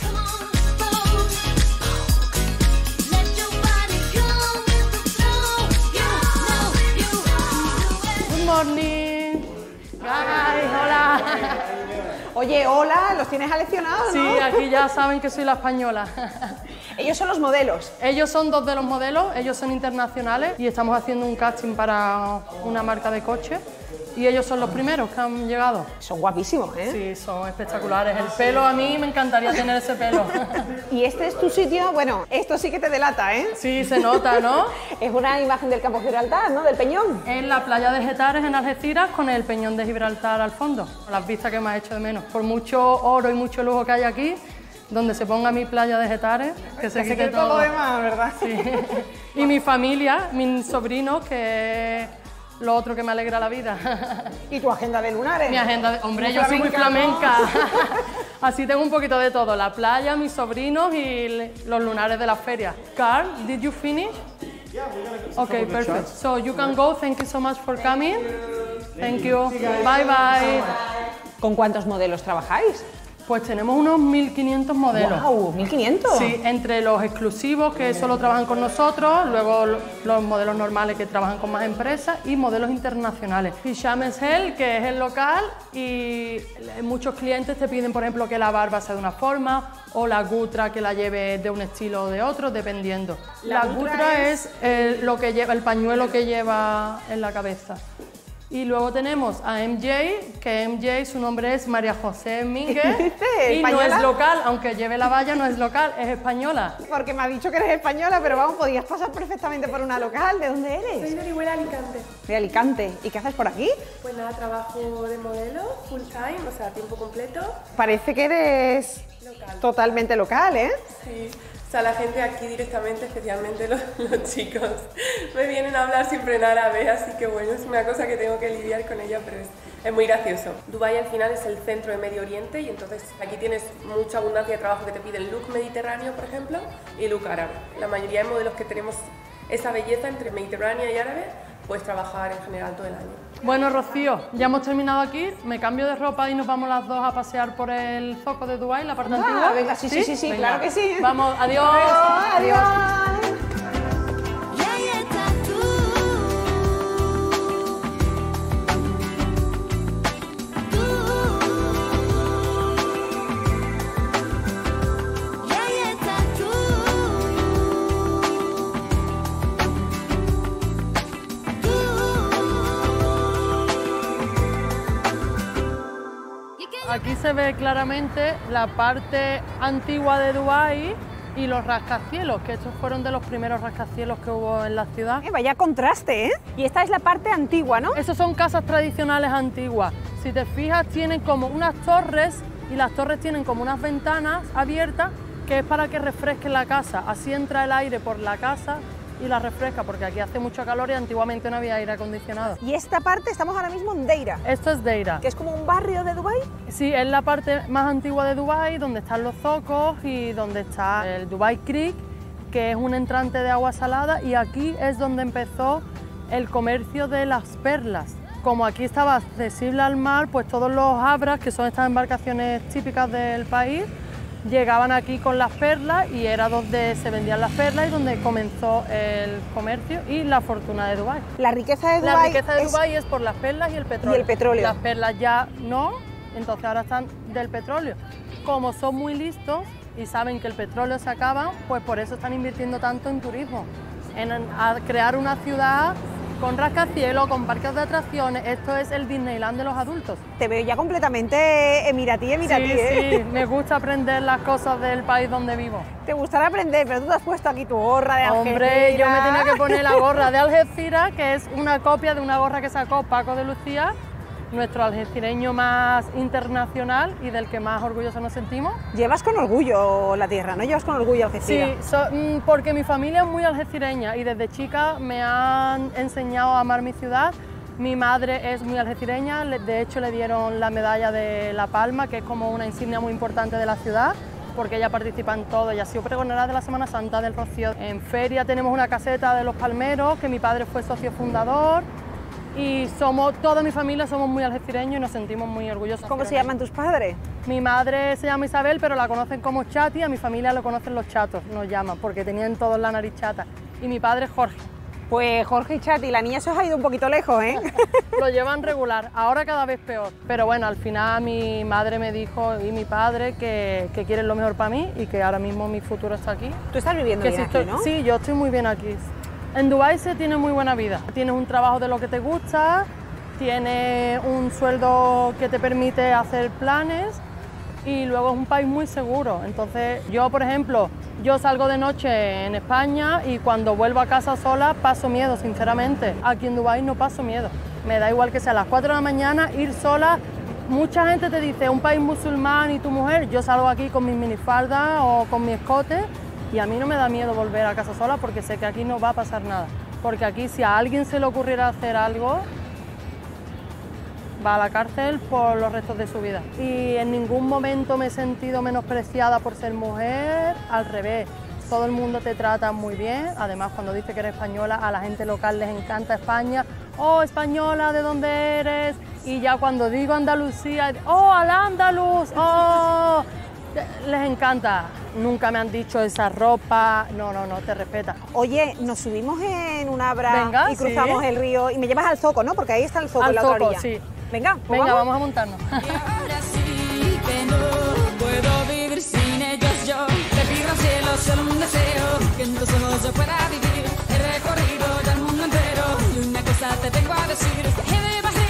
Good morning. Guys, hola. Oye, hola, los tienes aleccionados, ¿no? Sí, aquí ya saben que soy la española. Ellos son los modelos. Ellos son 2 de los modelos, ellos son internacionales y estamos haciendo un casting para una marca de coche y ellos son los primeros que han llegado. Son guapísimos, ¿eh? Sí, son espectaculares. El pelo, a mí me encantaría tener ese pelo. ¿Y este es tu sitio? Bueno, esto sí que te delata, ¿eh? Sí, se nota, ¿no? Es una imagen del Campo Gibraltar, ¿no? Del Peñón. En la playa de Getares, en Algeciras, con el Peñón de Gibraltar al fondo. Las vistas que me ha hecho de menos. Por mucho oro y mucho lujo que hay aquí, donde se ponga mi playa de Getares, que se quite todo. Todo demás, ¿verdad? Sí. Y mi familia, mis sobrinos, que es lo otro que me alegra la vida. ¿Y tu agenda de lunares? Mi agenda de... Hombre, yo soy muy flamenca. Así tengo un poquito de todo. La playa, mis sobrinos y los lunares de la feria. Carl, did you finish? Okay, perfect. So you can go. Thank you so much for coming. Thank you. Bye, bye. ¿Con cuántos modelos trabajáis? Pues tenemos unos 1.500 modelos. ¡Wow! ¿1.500? Sí, entre los exclusivos que solo trabajan con nosotros, luego los modelos normales que trabajan con más empresas y modelos internacionales. Hisham es él, que es el local, y muchos clientes te piden, por ejemplo, que la barba sea de una forma o la gutra que la lleve de un estilo o de otro, dependiendo. La gutra es lo que lleva, el pañuelo que lleva en la cabeza. Y luego tenemos a MJ, que MJ su nombre es María José Mínguez y no es local, aunque lleve la valla, no es local, es española. Porque me ha dicho que eres española, pero vamos, podías pasar perfectamente por una local. ¿De dónde eres? Soy de Orihuela, Alicante. De Alicante. ¿Y qué haces por aquí? Pues nada, trabajo de modelo, full time, o sea, a tiempo completo. Parece que eres totalmente local, ¿eh? Sí. O sea, la gente aquí directamente, especialmente los chicos, me vienen a hablar siempre en árabe, así que bueno, es una cosa que tengo que lidiar con ella, pero es muy gracioso. Dubái al final es el centro de Medio Oriente y entonces aquí tienes mucha abundancia de trabajo que te piden look mediterráneo, por ejemplo, y look árabe. La mayoría de modelos que tenemos esa belleza entre mediterránea y árabe, puedes trabajar en general todo el año. Bueno, Rocío, ya hemos terminado aquí, me cambio de ropa y nos vamos las dos a pasear por el zoco de Dubái, la parte antigua. Venga, sí, venga. Claro que sí. Vamos, adiós. Adiós. Aquí se ve claramente la parte antigua de Dubái y los rascacielos, que estos fueron de los primeros rascacielos que hubo en la ciudad. Vaya contraste, ¿eh? Y esta es la parte antigua, ¿no? Esas son casas tradicionales antiguas. Si te fijas, tienen como unas torres y las torres tienen como unas ventanas abiertas que es para que refresque la casa. Así entra el aire por la casa y la refresca, porque aquí hace mucho calor y antiguamente no había aire acondicionado. Y esta parte, estamos ahora mismo en Deira. Esto es Deira. ¿Que es como un barrio de Dubái? Sí, es la parte más antigua de Dubái, donde están los zocos y donde está el Dubai Creek, que es un entrante de agua salada, y aquí es donde empezó el comercio de las perlas. Como aquí estaba accesible al mar, pues todos los abras, que son estas embarcaciones típicas del país, llegaban aquí con las perlas y era donde se vendían las perlas y donde comenzó el comercio y la fortuna de Dubái. La riqueza de Dubái, la riqueza de Dubái es por las perlas y el petróleo. Y el petróleo. Las perlas ya no, entonces ahora están del petróleo. Como son muy listos y saben que el petróleo se acaba, pues por eso están invirtiendo tanto en turismo, en crear una ciudad con rascacielos, con parques de atracciones. Esto es el Disneyland de los adultos. Te veo ya completamente emiratí, sí, ¿eh? Sí, me gusta aprender las cosas del país donde vivo. Te gustará aprender, pero tú te has puesto aquí tu gorra de Algeciras. Hombre, yo me tenía que poner la gorra de Algeciras, que es una copia de una gorra que sacó Paco de Lucía, nuestro algecireño más internacional y del que más orgullosos nos sentimos. Llevas con orgullo la tierra, ¿no? Llevas con orgullo Algeciras. Sí, porque mi familia es muy algecireña y desde chica me han enseñado a amar mi ciudad. Mi madre es muy algecireña, de hecho le dieron la medalla de La Palma, que es como una insignia muy importante de la ciudad, porque ella participa en todo, ella ha sido pregonera de la Semana Santa del Rocío. En feria tenemos una caseta de los palmeros, que mi padre fue socio fundador. Y toda mi familia somos muy algecireños y nos sentimos muy orgullosos. ¿Cómo se llaman tus padres? Mi madre se llama Isabel, pero la conocen como Chati, a mi familia lo conocen los chatos, nos llaman, porque tenían todos la nariz chata. Y mi padre es Jorge. Pues Jorge y Chati, la niña se os ha ido un poquito lejos, ¿eh? Lo llevan regular, ahora cada vez peor. Pero bueno, al final mi madre me dijo y mi padre que quieren lo mejor para mí y que ahora mismo mi futuro está aquí. ¿Tú estás viviendo bien aquí, no? Sí, yo estoy muy bien aquí. En Dubái se tiene muy buena vida, tienes un trabajo de lo que te gusta, tienes un sueldo que te permite hacer planes y luego es un país muy seguro. Entonces yo, por ejemplo, yo salgo de noche en España y cuando vuelvo a casa sola paso miedo, sinceramente. Aquí en Dubái no paso miedo, me da igual que sea a las 4 de la mañana ir sola. Mucha gente te dice, un país musulmán y tu mujer, yo salgo aquí con mis minifaldas o con mi escote. Y a mí no me da miedo volver a casa sola porque sé que aquí no va a pasar nada. Porque aquí si a alguien se le ocurriera hacer algo, va a la cárcel por los restos de su vida. Y en ningún momento me he sentido menospreciada por ser mujer, al revés. Todo el mundo te trata muy bien, además cuando dices que eres española, a la gente local les encanta España. Oh, española, ¿de dónde eres? Y ya cuando digo Andalucía, oh, al-Ándalus, oh, les encanta. Nunca me han dicho esa ropa, no, te respeta. Oye, nos subimos en un abra. Venga, y cruzamos el río y me llevas al zoco, ¿no? Porque ahí está el zoco, al en la otra zoco, orilla. Sí. Venga, pues venga, vamos a montarnos. Y ahora sí que no puedo vivir sin ellos yo. Te pido al cielo solo un deseo, que en tus ojos yo pueda vivir. He recorrido ya el mundo entero y una cosa te tengo a decir, que he de bajar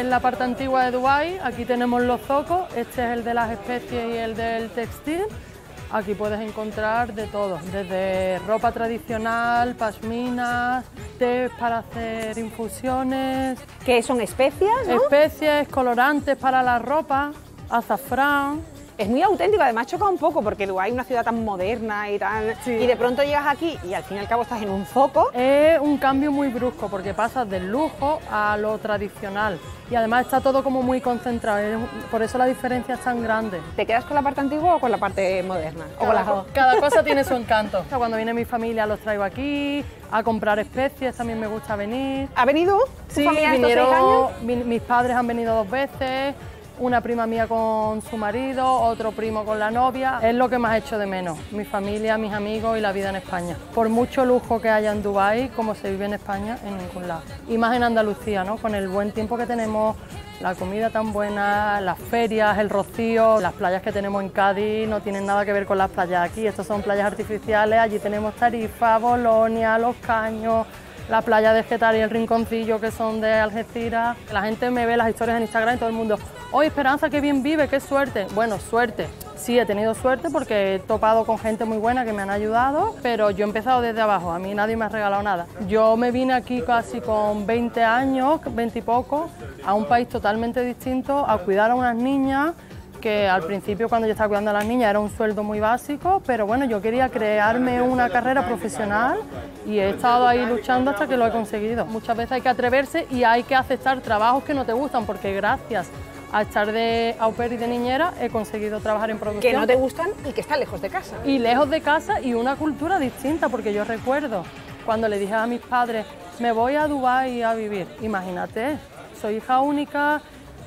la parte antigua de Dubái. Aquí tenemos los zocos, este es el de las especies y el del textil. Aquí puedes encontrar de todo, desde ropa tradicional, pashminas, té para hacer infusiones. ¿Qué son especias, no? Especies, colorantes para la ropa, azafrán. Es muy auténtico, además choca un poco porque Dubái es una ciudad tan moderna y tan... Sí. Y de pronto llegas aquí y al fin y al cabo estás en un zoco. Es un cambio muy brusco porque pasas del lujo a lo tradicional y además está todo como muy concentrado, por eso la diferencia es tan grande. ¿Te quedas con la parte antigua o con la parte moderna? ¿O con las dos? Cada cosa tiene su encanto. Cuando viene mi familia los traigo aquí, a comprar especies también me gusta venir. ¿Ha venido tu familia estos 6 años? Mis padres han venido 2 veces. Una prima mía con su marido, otro primo con la novia. Es lo que más echo de menos, mi familia, mis amigos y la vida en España. Por mucho lujo que haya en Dubái, como se vive en España, en ningún lado. Y más en Andalucía, ¿no? Con el buen tiempo que tenemos, la comida tan buena, las ferias, el rocío, las playas que tenemos en Cádiz no tienen nada que ver con las playas aquí. Estas son playas artificiales, allí tenemos Tarifa, Bolonia, Los Caños, la playa de Getaria y el Rinconcillo, que son de Algeciras. La gente me ve las historias en Instagram y todo el mundo, ¡oye, Esperanza, qué bien vive, qué suerte! Bueno, suerte. Sí, he tenido suerte porque he topado con gente muy buena que me han ayudado, pero yo he empezado desde abajo, a mí nadie me ha regalado nada. Yo me vine aquí casi con 20 años, 20 y poco, a un país totalmente distinto, a cuidar a unas niñas, que al principio cuando yo estaba cuidando a las niñas era un sueldo muy básico, pero bueno, yo quería crearme una carrera profesional y he estado ahí luchando hasta que lo he conseguido. Muchas veces hay que atreverse y hay que aceptar trabajos que no te gustan, porque gracias a estar de au pair y de niñera he conseguido trabajar en producción. Que no te gustan y que están lejos de casa. Y lejos de casa y una cultura distinta, porque yo recuerdo cuando le dije a mis padres, me voy a Dubái a vivir. Imagínate, soy hija única,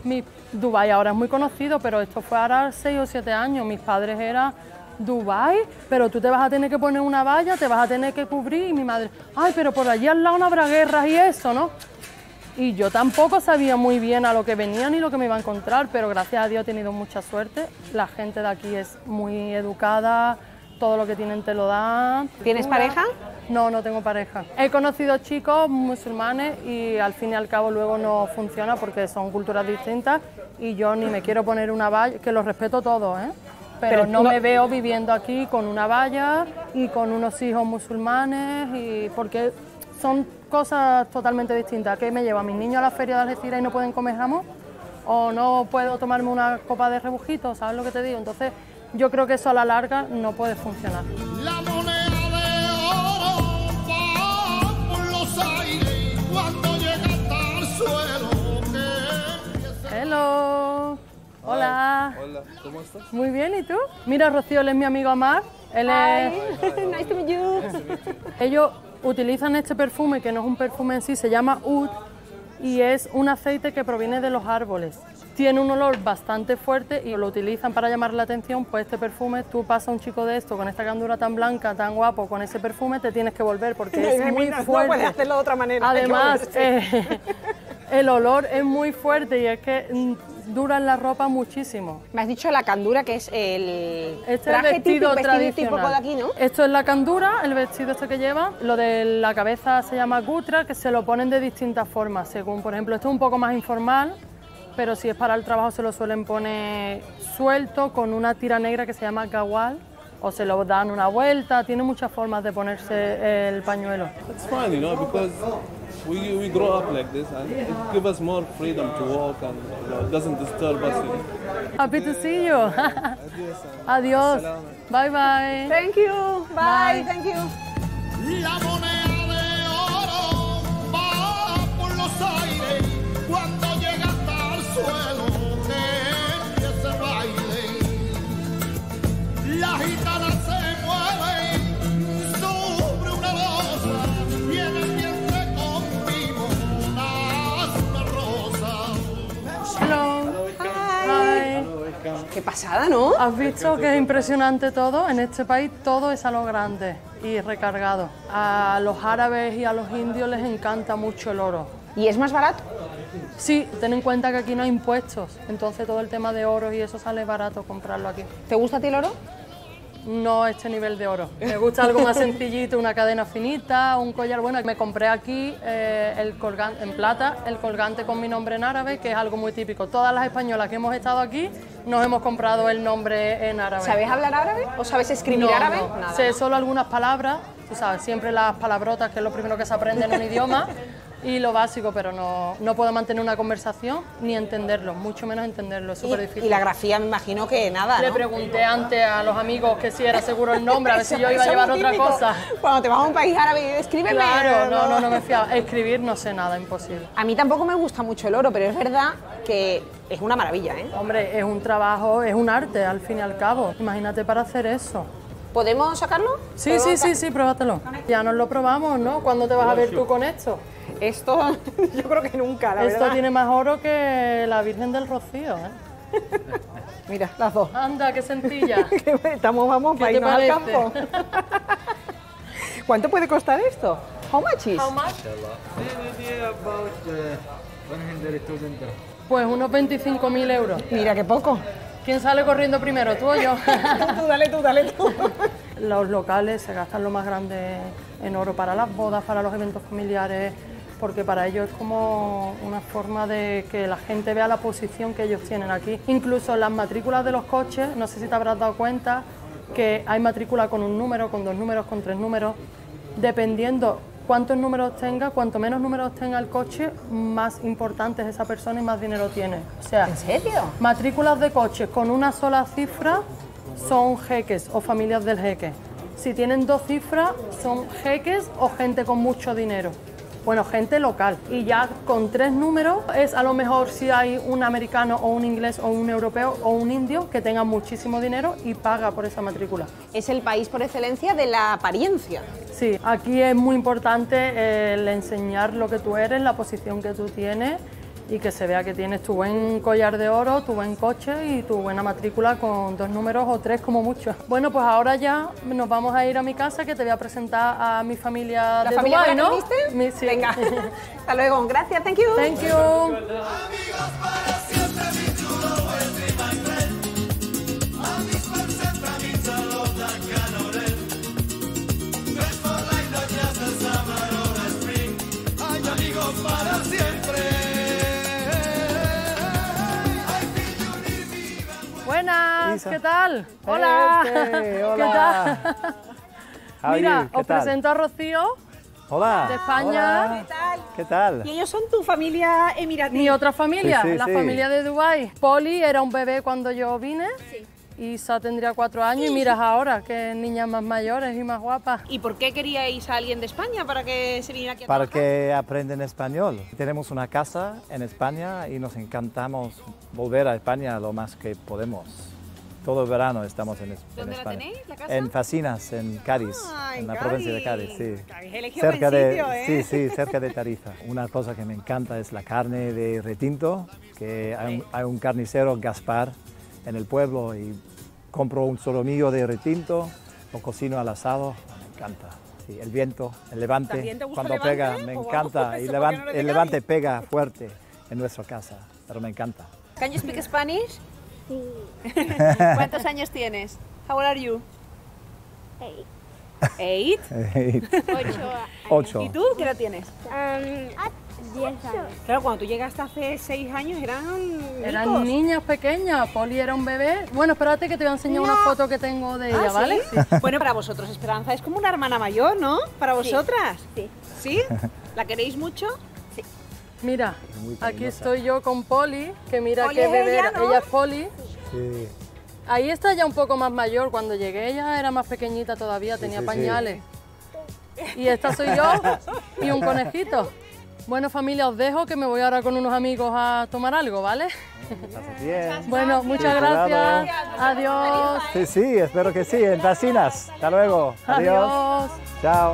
Dubái ahora es muy conocido, pero esto fue ahora 6 o 7 años. Mis padres eran, Dubái, pero tú te vas a tener que poner una valla, te vas a tener que cubrir. Y mi madre, ay, pero por allí al lado no habrá guerras y eso, ¿no? Y yo tampoco sabía muy bien a lo que venía ni lo que me iba a encontrar, pero gracias a Dios he tenido mucha suerte. La gente de aquí es muy educada, todo lo que tienen te lo dan. ¿Tienes pareja? No, no tengo pareja. He conocido chicos musulmanes y al fin y al cabo luego no funciona porque son culturas distintas y yo ni me quiero poner una valla, que los respeto todos, ¿eh? Pero no me veo viviendo aquí con una valla y con unos hijos musulmanes, y porque son cosas totalmente distintas. ¿Qué me lleva a mis niños a la feria de Algeciras y no pueden comer jamón? ¿O no puedo tomarme una copa de rebujito? ¿Sabes lo que te digo? Entonces yo creo que eso a la larga no puede funcionar. La moneda de oro va por los aires cuando llega hasta el suelo. Hello. Hola. Hola, ¿cómo estás? Muy bien, ¿y tú? Mira, Rocío, él es mi amigo Amar. Él es... Nice to meet you. Ellos utilizan este perfume, que no es un perfume en sí, se llama Oud, y es un aceite que proviene de los árboles. Tiene un olor bastante fuerte y lo utilizan para llamar la atención, pues este perfume, tú pasas a un chico de esto con esta candura tan blanca, tan guapo, con ese perfume, te tienes que volver porque es muy fuerte. No puedes hacerlo de otra manera. Además, el olor es muy fuerte y es que dura en la ropa muchísimo. Me has dicho la candura, que es el este traje vestido típico, tradicional típico de aquí, ¿no? Esto es la candura, el vestido este que lleva. Lo de la cabeza se llama gutra, que se lo ponen de distintas formas, según, por ejemplo, esto es un poco más informal, pero si es para el trabajo se lo suelen poner suelto con una tira negra que se llama gawal, o se lo dan una vuelta. Tiene muchas formas de ponerse el pañuelo. It's fun, you know, because we grow up like this and it gives us more freedom to walk and it doesn't disturb us. Happy to see you. Adiós. Bye bye. Thank you. Bye. Thank you. La moneda de oro va por los aires cuando llega hasta el suelo que empieza el baile. La gitana se mueve sobre una losa y en el vientre conmigo nace una rosa. Hello. Hi. Qué pasada, ¿no? ¿Has visto que es impresionante todo? En este país todo es a lo grande y recargado. A los árabes y a los indios les encanta mucho el oro. ¿Y es más barato? Sí, ten en cuenta que aquí no hay impuestos, entonces todo el tema de oro y eso sale barato comprarlo aquí. ¿Te gusta a ti el oro? no este nivel de oro. Me gusta algo más sencillito, una cadena finita, un collar. Bueno, me compré aquí el colgante en plata, el colgante con mi nombre en árabe, que es algo muy típico. Todas las españolas que hemos estado aquí nos hemos comprado el nombre en árabe. ¿Sabes hablar árabe o sabes escribir árabe? No, Nada, sé ¿no? solo algunas palabras, tú sabes, siempre las palabrotas, que es lo primero que se aprende en un idioma, y lo básico, pero no puedo mantener una conversación ni entenderlo, mucho menos entenderlo, es súper difícil. Y la grafía me imagino que nada, Le ¿no? pregunté antes a los amigos que si era seguro el nombre, a ver si yo iba a Eso es llevar muy otra típico. cosa. Cuando te vas a un país árabe, escríbeme. Claro, no me fiaba. Escribir no sé nada, imposible. A mí tampoco me gusta mucho el oro, pero es verdad que es una maravilla, ¿eh? Hombre, es un trabajo, es un arte, al fin y al cabo. Imagínate para hacer eso. ¿Podemos sacarlo? Sí, pruébatelo. Ya nos lo probamos, ¿no? ¿Cuándo te vas a ver tú con esto? Esto, yo creo que nunca, la Esto verdad. tiene más oro que la Virgen del Rocío, ¿eh? Mira, las dos. Anda, qué sencilla. Vamos ¿Qué para te irnos al parece? campo. ¿Cuánto puede costar esto? How much is? How much? Pues unos 25.000 euros. Mira, qué poco. ¿Quién sale corriendo primero, tú o yo? tú, dale tú. Los locales se gastan lo más grande en oro para las bodas, para los eventos familiares, porque para ellos es como una forma de que la gente vea la posición que ellos tienen aquí. Incluso las matrículas de los coches, no sé si te habrás dado cuenta, que hay matrícula con un número, con 2 números, con 3 números, dependiendo cuántos números tenga, cuanto menos números tenga el coche, más importante es esa persona y más dinero tiene. O sea, ¿en serio? Matrículas de coches con una sola cifra son jeques o familias del jeque. Si tienen 2 cifras, son jeques o gente con mucho dinero. Bueno, gente local. Y ya con 3 números es a lo mejor si hay un americano o un inglés o un europeo o un indio que tenga muchísimo dinero y paga por esa matrícula. Es el país por excelencia de la apariencia. Sí, aquí es muy importante el enseñar lo que tú eres, la posición que tú tienes y que se vea que tienes tu buen collar de oro, tu buen coche y tu buena matrícula con 2 números o 3 como mucho. Bueno, pues ahora ya nos vamos a ir a mi casa, que te voy a presentar a mi familia de familia Dubái, con la ¿no? que viniste? Sí. Venga, hasta luego, gracias, thank you. Thank you. Hay amigos para siempre. Buenas, Isa. ¿qué tal? Hola. hola. ¿Qué tal? How are Mira, you? ¿Qué os tal? presento a Rocío, Hola. de España. Hola. ¿Qué tal? Y ellos son tu familia emiratí. Mi otra familia, Sí, sí, la sí. familia de Dubái. Poli era un bebé cuando yo vine. Isa tendría 4 años y miras ahora, que niñas más mayores y más guapas. ¿Y por qué queríais a alguien de España para que se viniera aquí a Para trabajar? que aprenden español. Tenemos una casa en España y nos encantamos volver a España lo más que podemos. Todo el verano estamos en España. ¿Dónde la tenéis, la casa? En Facinas, en Cádiz, Ah, en en la provincia de Cádiz. Cádiz, sí. Habéis elegido buen sitio, ¿eh? Sí, sí, cerca de Tarifa. Una cosa que me encanta es la carne de retinto, que hay un carnicero, Gaspar, en el pueblo y compro un solomillo de retinto, lo cocino al asado, me encanta. Sí, el viento, el levante, ¿También te gusta cuando el levante? pega, me Oh, encanta. Y eso, ¿por qué no le el pega levante bien? pega fuerte en nuestra casa, pero me encanta. Can you speak Spanish? ¿Cuántos años tienes? How old are you? 8. 8. ¿Y tú qué edad tienes? 10 años. Claro, cuando tú llegaste hace 6 años eran Eran micos. niñas pequeñas, Poli era un bebé. Bueno, espérate que te voy a enseñar una foto que tengo de ella, Ah, ¿vale? ¿sí? Bueno, para vosotros Esperanza es como una hermana mayor, ¿no? Para vosotras. Sí. ¿Sí? ¿La queréis mucho? Sí. Mira, muy aquí cariñosa. estoy yo con Poli, que mira Poli qué es bebé ella, era. ¿no? Ella es Poli. Sí. Ahí está ya un poco más mayor. Cuando llegué ella era más pequeñita todavía, tenía sí, sí. pañales. Y esta soy yo y un conejito. Bueno, familia, os dejo que me voy ahora con unos amigos a tomar algo, ¿vale? Pasa bien. Bueno, muchas Cuidado. gracias. Adiós. Sí, sí, espero que sí, en Facinas. Hasta luego. Adiós. Chao.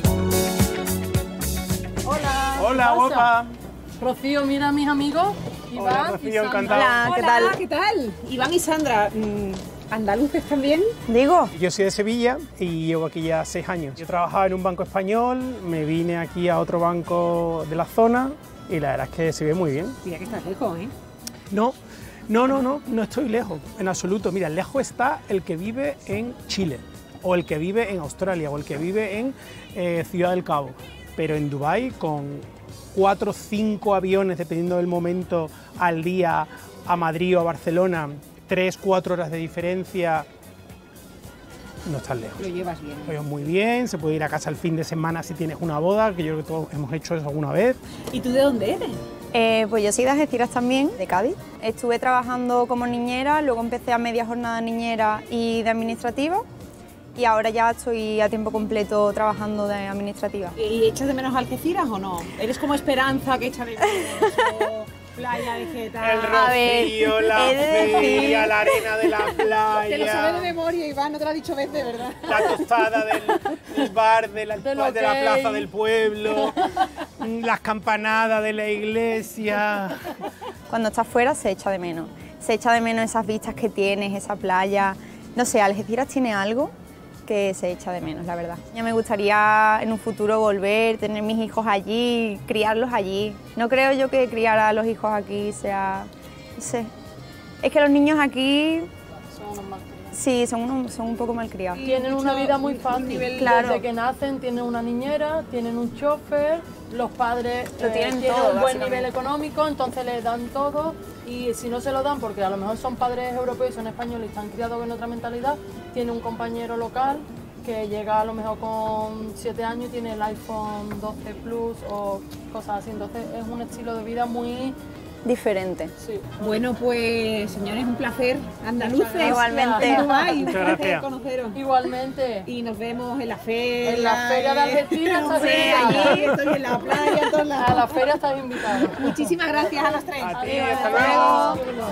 Hola. Hola, ¿qué pasa? guapa. Rocío, mira a mis amigos. Iván Rocío, y Sandra. encantado. Hola, ¿qué tal? Iván y Sandra, ¿andaluces también? Digo. Yo soy de Sevilla y llevo aquí ya 6 años. Yo trabajaba en un banco español, me vine aquí a otro banco de la zona y la verdad es que se ve muy bien. Mira que estás lejos, ¿eh? No estoy lejos, en absoluto. Mira, lejos está el que vive en Chile, o el que vive en Australia, o el que vive en Ciudad del Cabo. Pero en Dubái, con 4 o 5 aviones, dependiendo del momento, al día, a Madrid o a Barcelona, 3 o 4 horas de diferencia, no estás lejos. Lo llevas bien. Lo llevas muy bien, se puede ir a casa el fin de semana si tienes una boda, que yo creo que todos hemos hecho eso alguna vez. ¿Y tú de dónde eres? Pues yo soy de Algeciras también, de Cádiz. Estuve trabajando como niñera, luego empecé a media jornada niñera y de administrativa y ahora ya estoy a tiempo completo trabajando de administrativa. ¿Y echas de menos Algeciras o no? ¿Eres como Esperanza que echa de menos playa, vegetal? El rocío, la feria, la arena de la playa. Te lo sabes de memoria, Iván, no te lo ha dicho veces, ¿verdad? La tostada del bar, de la plaza del pueblo, las campanadas de la iglesia. Cuando estás fuera se echa de menos. Se echa de menos esas vistas que tienes, esa playa. No sé, Algeciras tiene algo que se echa de menos, la verdad. Ya me gustaría en un futuro volver, tener mis hijos allí, criarlos allí. No creo yo que criar a los hijos aquí sea... no sé. Es que los niños aquí... Sí, son un poco malcriados. Tienen una vida muy fácil. Claro. Desde que nacen tienen una niñera, tienen un chofer, los padres Lo tienen tienen todo, un buen básicamente. nivel económico, entonces les dan todo. Y si no se lo dan, porque a lo mejor son padres europeos, son españoles y están criados con otra mentalidad, tiene un compañero local que llega a lo mejor con 7 años y tiene el iPhone 12 Plus o cosas así. Entonces es un estilo de vida muy... diferente. Sí. Bueno, pues señores, un placer. Andaluces. Igualmente. En Dubái, un Muchas placer gracias. conoceros. Igualmente. Y nos vemos en la feria. En la feria de Algeciras estás Sí, invitada. allí, estoy en la playa, en todos lados. A la feria estás invitado. Muchísimas gracias a las 3. A ti, hasta luego.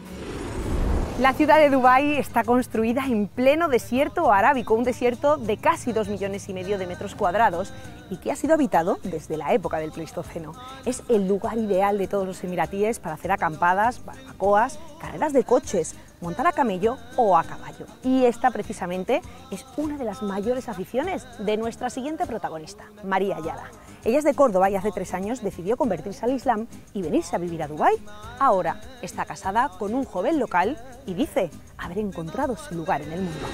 La ciudad de Dubái está construida en pleno desierto arábico, un desierto de casi 2,5 millones de metros cuadrados y que ha sido habitado desde la época del Pleistoceno. Es el lugar ideal de todos los emiratíes para hacer acampadas, barbacoas, carreras de coches, montar a camello o a caballo. Y esta precisamente es una de las mayores aficiones de nuestra siguiente protagonista, María Ayala. Ella es de Córdoba y hace 3 años decidió convertirse al Islam y venirse a vivir a Dubái. Ahora está casada con un joven local y dice haber encontrado su lugar en el mundo.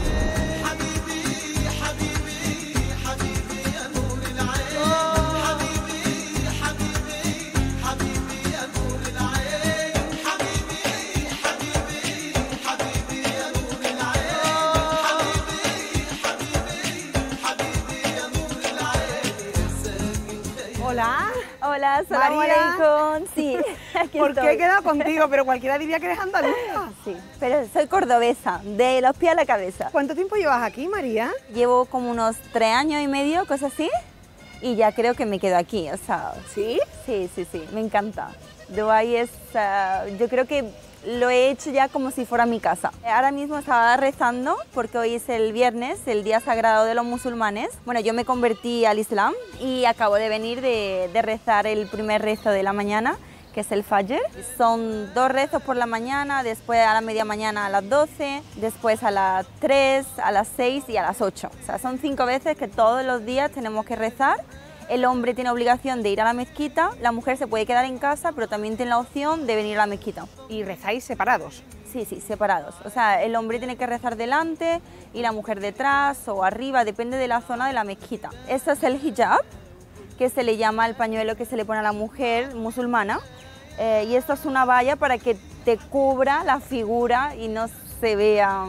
Hola. Hola, salam María. alaikum. Sí, aquí ¿Por qué estoy. he quedado contigo? Pero cualquiera diría que eres andaluza. Sí, pero soy cordobesa, de los pies a la cabeza. ¿Cuánto tiempo llevas aquí, María? Llevo como unos 3 años y medio, cosas así, y ya creo que me quedo aquí, o sea... ¿Sí? Sí, me encanta. Dubái es, yo creo que lo he hecho ya como si fuera mi casa. Ahora mismo estaba rezando porque hoy es el viernes, el día sagrado de los musulmanes. Bueno, yo me convertí al Islam y acabo de venir de rezar el primer rezo de la mañana, que es el Fajr. Son 2 rezos por la mañana, después a la media mañana a las 12, después a las 3, a las 6 y a las 8. O sea, son 5 veces que todos los días tenemos que rezar. El hombre tiene obligación de ir a la mezquita, la mujer se puede quedar en casa, pero también tiene la opción de venir a la mezquita. ¿Y rezáis separados? Sí, separados. O sea, el hombre tiene que rezar delante y la mujer detrás o arriba, depende de la zona de la mezquita. Este es el hijab, que se le llama el pañuelo que se le pone a la mujer musulmana. Y esto es una valla para que te cubra la figura y no se vea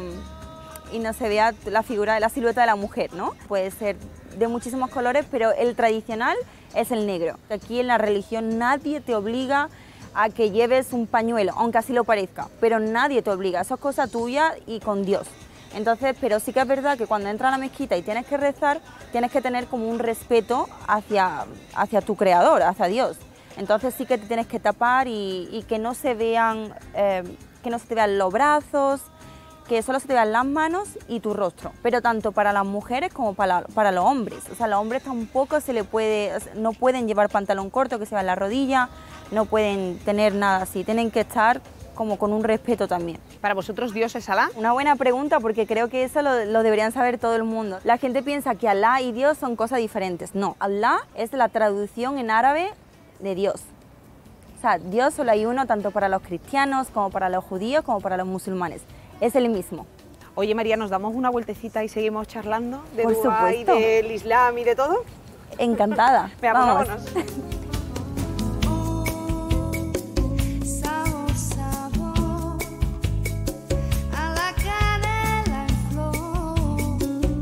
la figura, la silueta de la mujer, ¿no? Puede ser de muchísimos colores, pero el tradicional es el negro. Aquí en la religión nadie te obliga a que lleves un pañuelo, aunque así lo parezca, pero nadie te obliga, eso es cosa tuya y con Dios. Entonces, pero sí que es verdad que cuando entras a la mezquita y tienes que rezar, tienes que tener como un respeto hacia tu creador, hacia Dios. Entonces sí que te tienes que tapar y que no se vean, los brazos, que solo se te vean las manos y tu rostro, pero tanto para las mujeres como para los hombres. O sea, los hombres tampoco no pueden llevar pantalón corto que se vea en la rodilla, no pueden tener nada así, tienen que estar como con un respeto también. ¿Para vosotros Dios es Alá? Una buena pregunta, porque creo que eso lo deberían saber todo el mundo. La gente piensa que Alá y Dios son cosas diferentes. No, Alá es la traducción en árabe de Dios. O sea, Dios solo hay uno tanto para los cristianos como para los judíos como para los musulmanes. Es el mismo. Oye María, ¿nos damos una vueltecita y seguimos charlando de Por Dubái, supuesto. del Islam y de todo? Encantada. Veamos, Vamos. vámonos. Sabor, sabor a la canela en flor,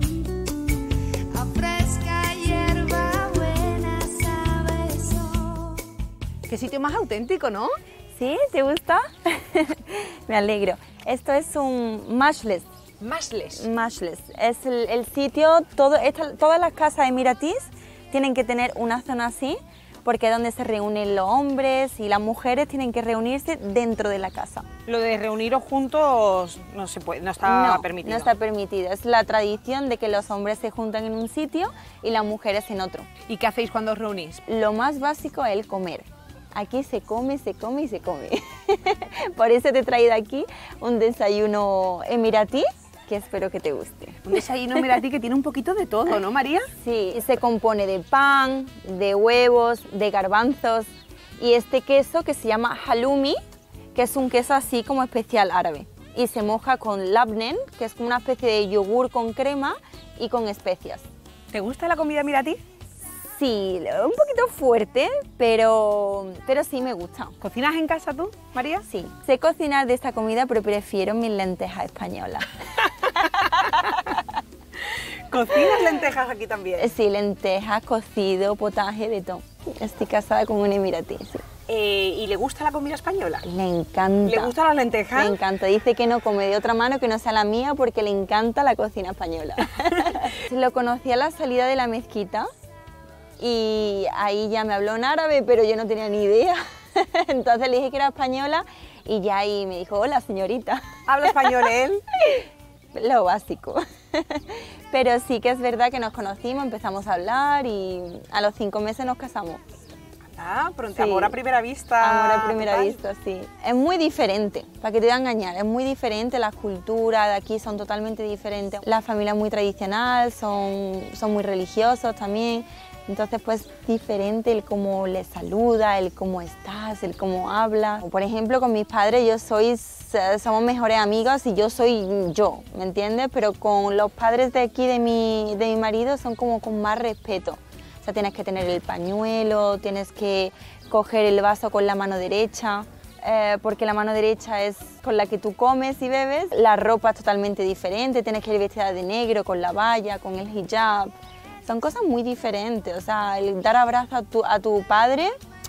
a fresca hierba buena sabe sol. Qué sitio más auténtico, ¿no? ¿Sí? ¿Te gusta? Me alegro. Esto es un majlis. Majlis. Majlis. Es el sitio, todas las casas emiratíes tienen que tener una zona así, porque es donde se reúnen los hombres y las mujeres tienen que reunirse dentro de la casa. Lo de reuniros juntos no se puede, no está permitido. No está permitido. Es la tradición de que los hombres se juntan en un sitio y las mujeres en otro. ¿Y qué hacéis cuando os reunís? Lo más básico es el comer. Aquí se come, se come y se come. Por eso te he traído aquí un desayuno emiratí, que espero que te guste. Un desayuno emiratí que tiene un poquito de todo, ¿no, María? Sí, se compone de pan, de huevos, de garbanzos y este queso que se llama halloumi, que es un queso así como especial árabe. Y se moja con labnen, que es como una especie de yogur con crema y con especias. ¿Te gusta la comida emiratí? Sí, un poquito fuerte, pero sí me gusta. ¿Cocinas en casa tú, María? Sí, sé cocinar de esta comida, pero prefiero mis lentejas españolas. ¿Cocinas lentejas aquí también? Sí, lentejas, cocido, potaje, de todo. Estoy casada con un emiratí, sí. ¿Y le gusta la comida española? Le encanta. ¿Le gustan las lentejas? Le encanta. Dice que no come de otra mano que no sea la mía porque le encanta la cocina española. Lo conocí a la salida de la mezquita y ahí ya me habló en árabe, pero yo no tenía ni idea. Entonces le dije que era española y ya ahí me dijo, hola señorita. ¿Habla español él? Lo básico. Pero sí que es verdad que nos conocimos, empezamos a hablar y a los 5 meses nos casamos. Ah, pronto, Sí. amor a primera vista. Amor a primera total. vista, sí. Es muy diferente, para que te voy a engañar, es muy diferente, las culturas de aquí son totalmente diferentes. La familia es muy tradicional, son muy religiosos también, entonces pues diferente el cómo les saluda, el cómo estás, el cómo habla. Por ejemplo, con mis padres somos mejores amigos y yo soy yo, ¿me entiendes? Pero con los padres de aquí de mi marido son como con más respeto. O sea, tienes que tener el pañuelo, tienes que coger el vaso con la mano derecha, porque la mano derecha es con la que tú comes y bebes. La ropa es totalmente diferente, tienes que ir vestida de negro, con la baya, con el hijab. Son cosas muy diferentes, o sea, el dar abrazo a tu padre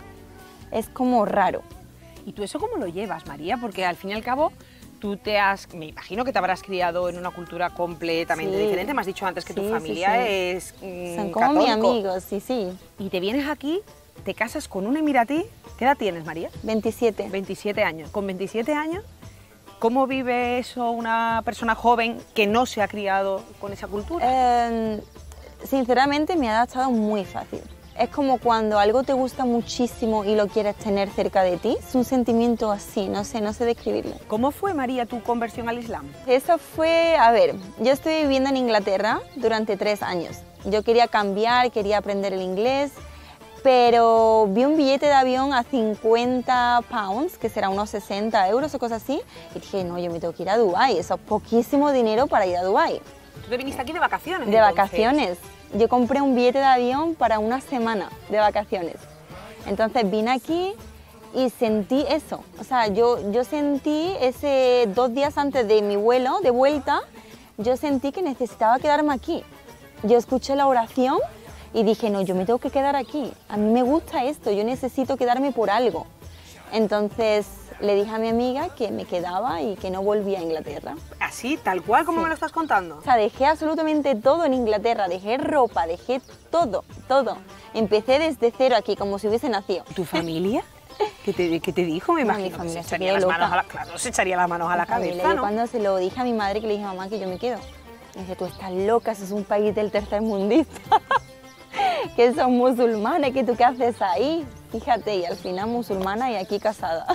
es como raro. ¿Y tú eso cómo lo llevas, María? Porque al fin y al cabo tú me imagino que te habrás criado en una cultura completamente Sí. diferente. Me has dicho antes que tu Sí, sí, familia sí. es Son como mis católico. amigos, sí, sí. Y te vienes aquí, te casas con un emiratí. ¿Qué edad tienes, María? 27. 27 años. Con 27 años, ¿cómo vive eso una persona joven que no se ha criado con esa cultura? Sinceramente me ha adaptado muy fácil. Es como cuando algo te gusta muchísimo y lo quieres tener cerca de ti. Es un sentimiento así, no sé describirlo. ¿Cómo fue, María, tu conversión al Islam? Eso fue, a ver, yo estuve viviendo en Inglaterra durante 3 años. Yo quería cambiar, quería aprender el inglés, pero vi un billete de avión a 50 pounds, que será unos 60 euros o cosas así, y dije, no, yo me tengo que ir a Dubái, eso es poquísimo dinero para ir a Dubái. Tú te viniste aquí de vacaciones. De entonces. vacaciones. Yo compré un billete de avión para una semana de vacaciones. Entonces vine aquí y sentí eso. O sea, yo sentí ese 2 días antes de mi vuelo, de vuelta, yo sentí que necesitaba quedarme aquí. Yo escuché la oración y dije, no, yo me tengo que quedar aquí. A mí me gusta esto, yo necesito quedarme por algo. Entonces le dije a mi amiga que me quedaba y que no volvía a Inglaterra. ¿Así, tal cual como Sí. me lo estás contando? O sea, dejé absolutamente todo en Inglaterra, dejé ropa, dejé todo, todo. Empecé desde cero aquí, como si hubiese nacido. ¿Tu familia? ¿Qué te dijo? Me No, imagino mi que familia se se echaría quedó las manos loca. claro, se echaría las manos a la Mi familia, cabeza, yo ¿no? cuando se lo dije a mi madre, que le dije, mamá, que yo me quedo. Me dice, tú estás loca, eso es un país del tercer mundista. Que son musulmanes, que tú qué haces ahí. Fíjate, y al final musulmana y aquí casada.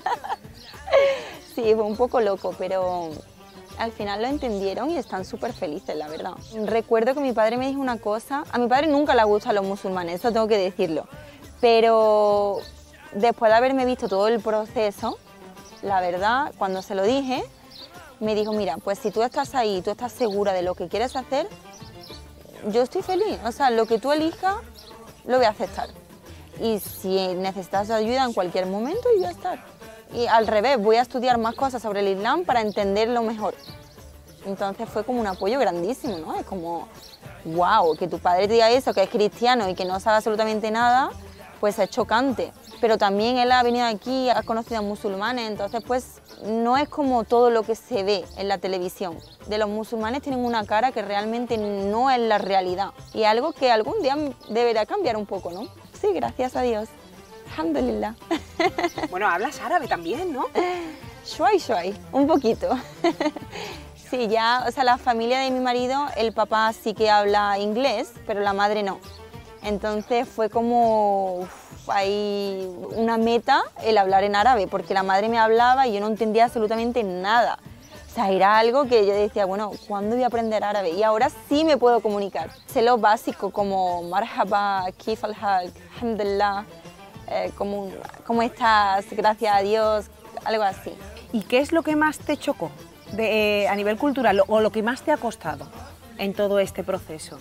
Sí, fue un poco loco, pero al final lo entendieron y están súper felices, la verdad. Recuerdo que mi padre me dijo una cosa, a mi padre nunca le gustan los musulmanes, eso tengo que decirlo, pero después de haberme visto todo el proceso, la verdad, cuando se lo dije, me dijo, mira, pues si tú estás ahí, tú estás segura de lo que quieres hacer, yo estoy feliz, o sea, lo que tú elijas, lo voy a aceptar. Y si necesitas ayuda en cualquier momento, yo voy a estar. Y al revés, voy a estudiar más cosas sobre el Islam para entenderlo mejor. Entonces fue como un apoyo grandísimo, ¿no? Es como, wow, que tu padre te diga eso, que es cristiano y que no sabe absolutamente nada, pues es chocante. Pero también él ha venido aquí, ha conocido a musulmanes, entonces pues no es como todo lo que se ve en la televisión. De los musulmanes tienen una cara que realmente no es la realidad. Y algo que algún día deberá cambiar un poco, ¿no? Sí, gracias a Dios. Alhamdulillah. Bueno, hablas árabe también, ¿no? Shuay, shuay, un poquito. Sí, ya, o sea, la familia de mi marido, el papá sí que habla inglés, pero la madre no. Entonces fue como hay una meta el hablar en árabe, porque la madre me hablaba y yo no entendía absolutamente nada. O sea, era algo que yo decía, bueno, ¿cuándo voy a aprender árabe? Y ahora sí me puedo comunicar. Sé lo básico como marhaba, kif al-hal, alhamdulillah, ¿cómo estás? Gracias a Dios, algo así. ¿Y qué es lo que más te chocó a nivel cultural o lo que más te ha costado en todo este proceso?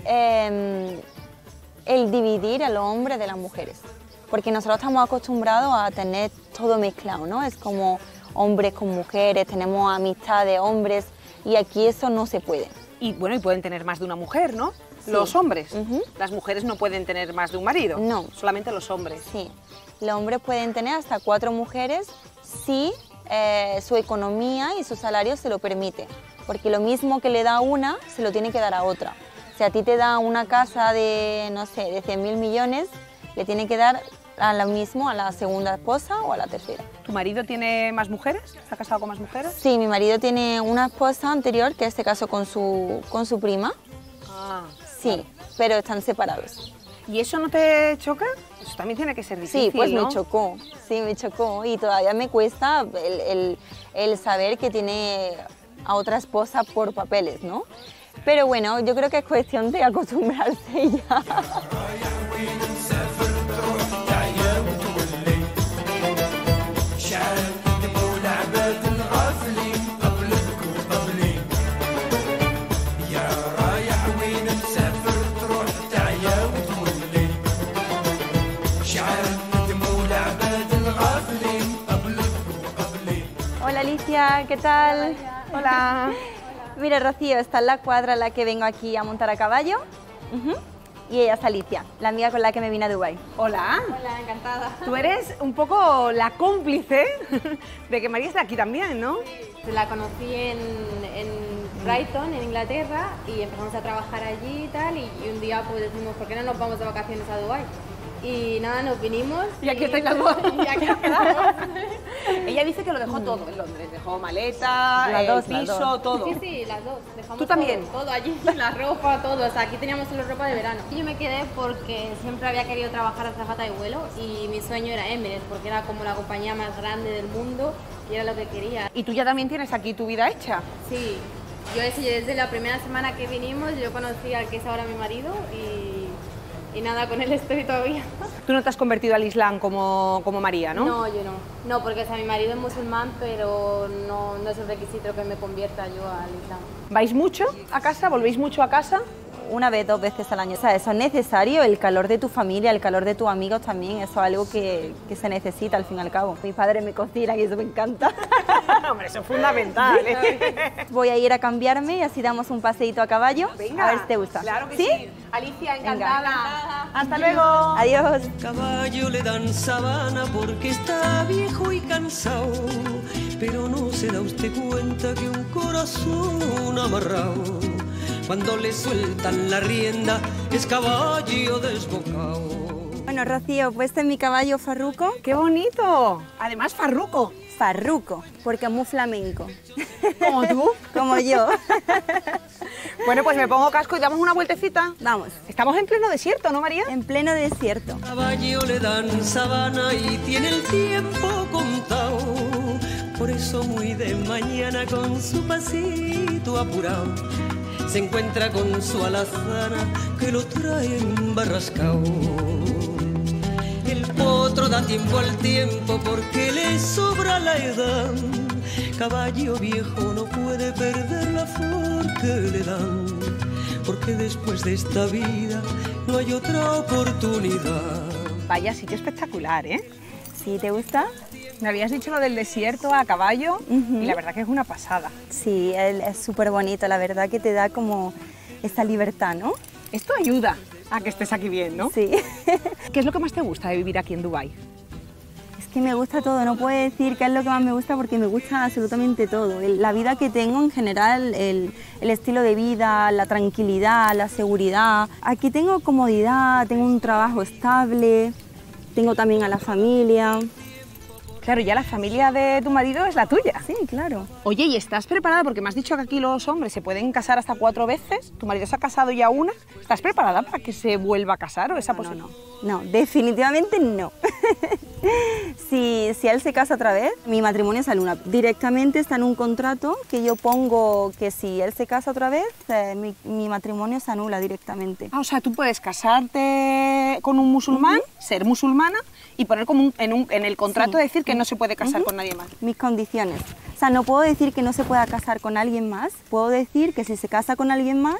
El dividir al hombre de las mujeres, porque nosotros estamos acostumbrados a tener todo mezclado, ¿no? Es como hombres con mujeres, tenemos amistad de hombres y aquí eso no se puede. Y bueno, y pueden tener más de una mujer, ¿no? Sí. Los hombres. Las mujeres no pueden tener más de un marido. No. Solamente los hombres. Sí. Los hombres pueden tener hasta 4 mujeres si su economía y su salario se lo permite, porque lo mismo que le da una, se lo tiene que dar a otra. Si a ti te da una casa de, no sé, de 100.000 millones, le tiene que dar a lo mismo a la segunda esposa o a la tercera. ¿Tu marido tiene más mujeres? ¿Está casado con más mujeres? Sí, mi marido tiene una esposa anterior que se casó con su prima. Ah, sí, claro. Pero están separados. ¿Y eso no te choca? Eso también tiene que ser difícil, sí, pues ¿no? me chocó, sí, me chocó y todavía me cuesta el saber que tiene a otra esposa por papeles, ¿no? Pero bueno, yo creo que es cuestión de acostumbrarse ya. Hola Alicia, ¿qué tal? Hola. Mira, Rocío, esta es la cuadra en la que vengo aquí a montar a caballo. Y ella es Alicia, la amiga con la que me vine a Dubái. Hola. Hola, encantada. Tú eres un poco la cómplice de que María esté aquí también, ¿no? Sí, la conocí en Brighton, en Inglaterra, y empezamos a trabajar allí y tal, y un día pues decimos, ¿por qué no nos vamos de vacaciones a Dubái? Y nada, nos vinimos. Y aquí estáis las dos. Y aquí quedamos. Ella dice que lo dejó todo en Londres, dejó maleta, el piso, todo. Sí, sí, las dos. Dejamos ¿Tú también? Todo allí, la ropa, todo. O sea, aquí teníamos solo ropa de verano. Yo me quedé porque siempre había querido trabajar azafata de vuelo y mi sueño era Emirates, porque era como la compañía más grande del mundo y era lo que quería. ¿Y tú ya también tienes aquí tu vida hecha? Sí. Yo desde la primera semana que vinimos, yo conocí al que es ahora mi marido y nada, con él estoy todavía. Tú no te has convertido al Islam como María, ¿no? No, yo no. No, porque mi marido es musulmán, pero no es un requisito que me convierta yo al Islam. ¿Vais mucho a casa? ¿Volvéis mucho a casa? Una vez, 2 veces al año. O sea, eso es necesario, el calor de tu familia, el calor de tus amigos también, eso es algo que se necesita al fin y al cabo. Mi padre me cocina y eso me encanta. Hombre, eso es fundamental, ¿eh? Voy a ir a cambiarme y así damos un paseíto a caballo. Venga, a ver si te gusta. Claro que sí. Alicia, encantada. Venga. Hasta luego. Adiós. Caballo le dan sabana porque está viejo y cansado, pero no se da usted cuenta que un corazón amarrado, cuando le sueltan la rienda, es caballo desbocado. Bueno, Rocío, pues este es mi caballo Farruko. ¡Qué bonito! Además, Farruko. Farruko, porque es muy flamenco. ¿Como tú? Como yo. Bueno, pues me pongo casco y damos una vueltecita. Vamos. Estamos en pleno desierto, ¿no, María? En pleno desierto. Caballo le dan sabana y tiene el tiempo contado. Por eso muy de mañana con su pasito apurado se encuentra con su alazana que lo trae embarrascao. El potro da tiempo al tiempo porque le sobra la edad. Caballo viejo no puede perder la flor que le dan, porque después de esta vida no hay otra oportunidad. Vaya sitio espectacular, ¿eh? ¿Sí te gusta? Me habías dicho lo del desierto a caballo y la verdad que es una pasada. Sí, es súper bonito, la verdad que te da como esta libertad, ¿no? Esto ayuda a que estés aquí bien, ¿no? Sí. ¿Qué es lo que más te gusta de vivir aquí en Dubái? Es que me gusta todo, no puedo decir qué es lo que más me gusta porque me gusta absolutamente todo. La vida que tengo en general, el estilo de vida, la tranquilidad, la seguridad. Aquí tengo comodidad, tengo un trabajo estable, tengo también a la familia. Claro, ya la familia de tu marido es la tuya. Sí, claro. Oye, ¿y estás preparada? Porque me has dicho que aquí los hombres se pueden casar hasta 4 veces. Tu marido se ha casado ya una. ¿Estás preparada para que se vuelva a casar o esa posibilidad? No, definitivamente no. Si él se casa otra vez, mi matrimonio se anula. Directamente está en un contrato que yo pongo que si él se casa otra vez, mi matrimonio se anula directamente. Ah, o sea, tú puedes casarte con un musulmán, ser musulmana y poner como en el contrato decir que no se puede casar con nadie más. Mis condiciones. O sea, no puedo decir que no se pueda casar con alguien más, puedo decir que si se casa con alguien más,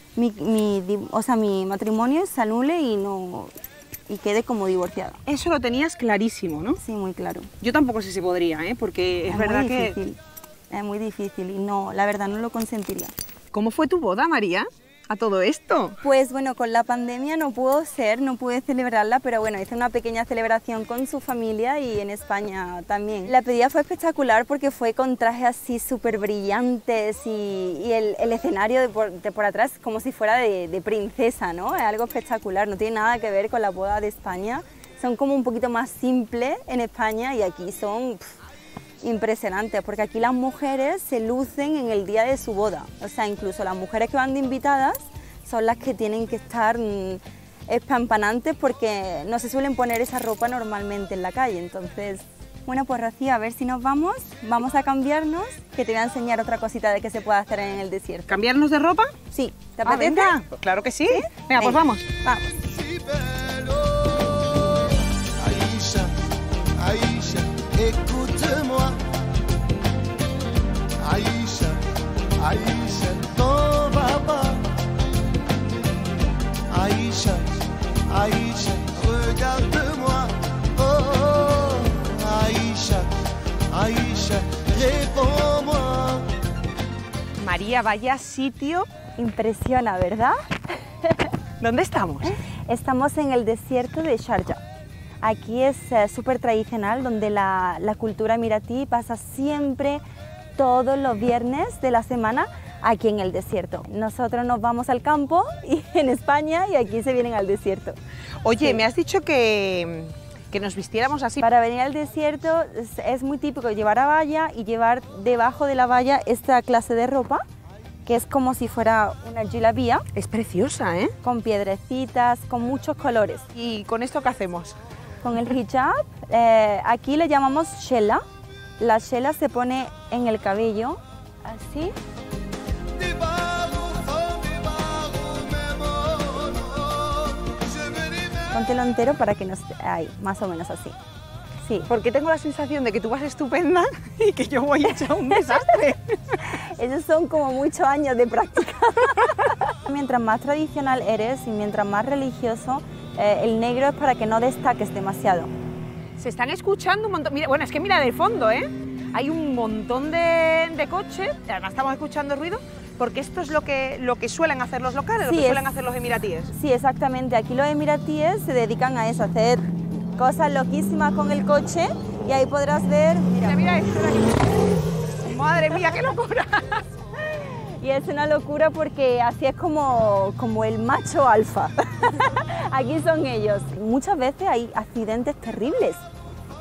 mi matrimonio se anule y quede como divorciada. Eso lo tenías clarísimo, ¿no? Sí, muy claro. Yo tampoco sé si podría, porque es verdad que... Es muy difícil y no, la verdad no lo consentiría. ¿Cómo fue tu boda, María? A todo esto. Pues bueno, con la pandemia no pude celebrarla, pero bueno, hice una pequeña celebración con su familia y en España también. La pedida fue espectacular porque fue con trajes así súper brillantes y el escenario de por atrás como si fuera de princesa, ¿no? Es algo espectacular, no tiene nada que ver con la boda de España. Son como un poquito más simples en España y aquí son... impresionante, porque aquí las mujeres se lucen en el día de su boda, o sea, incluso las mujeres que van de invitadas son las que tienen que estar espampanantes porque no se suelen poner esa ropa normalmente en la calle. Entonces, bueno, pues Rocío, a ver si nos vamos a cambiarnos, que te voy a enseñar otra cosita de que se puede hacer en el desierto. ¿Cambiarnos de ropa? Sí, ¿te apetece? Pues claro que sí. Venga, pues vamos. Vamos. Aïcha, écoute-moi. Aïcha, Aïcha, t'en vas pas. Aïcha, Aïcha, regarde-moi. Oh, oh, Aïcha, Aïcha, réponds-moi. María, vaya sitio. Impresiona, ¿verdad? ¿Dónde estamos? Estamos en el desierto de Sharjah. Aquí es súper tradicional, donde la cultura emiratí pasa siempre, todos los viernes de la semana, aquí en el desierto. Nosotros nos vamos al campo en España y aquí se vienen al desierto. Oye, Sí. me has dicho que nos vistiéramos así. Para venir al desierto es muy típico llevar a valla y llevar debajo de la valla esta clase de ropa, que es como si fuera una jilabía. Es preciosa, ¿eh? Con piedrecitas, con muchos colores. ¿Y con esto qué hacemos? Con el hijab, aquí le llamamos shela. La shela se pone en el cabello, así. Póntelo entero para que nos... Ahí, más o menos así. Sí. Porque tengo la sensación de que tú vas estupenda y que yo voy hecha un desastre. Esos son como muchos años de práctica. Mientras más tradicional eres y mientras más religioso, el negro es para que no destaques demasiado. Se están escuchando un montón... Mira, bueno, es que mira de fondo, ¿eh? Hay un montón de coches, además estamos escuchando ruido, porque esto es lo que suelen hacer los locales, Sí, lo que suelen hacer los emiratíes. Sí, exactamente. Aquí los emiratíes se dedican a eso, a hacer cosas loquísimas con el coche y ahí podrás ver... Mira esto de aquí. Madre mía, qué locura. Y es una locura porque así es como el macho alfa. Aquí son ellos. Muchas veces hay accidentes terribles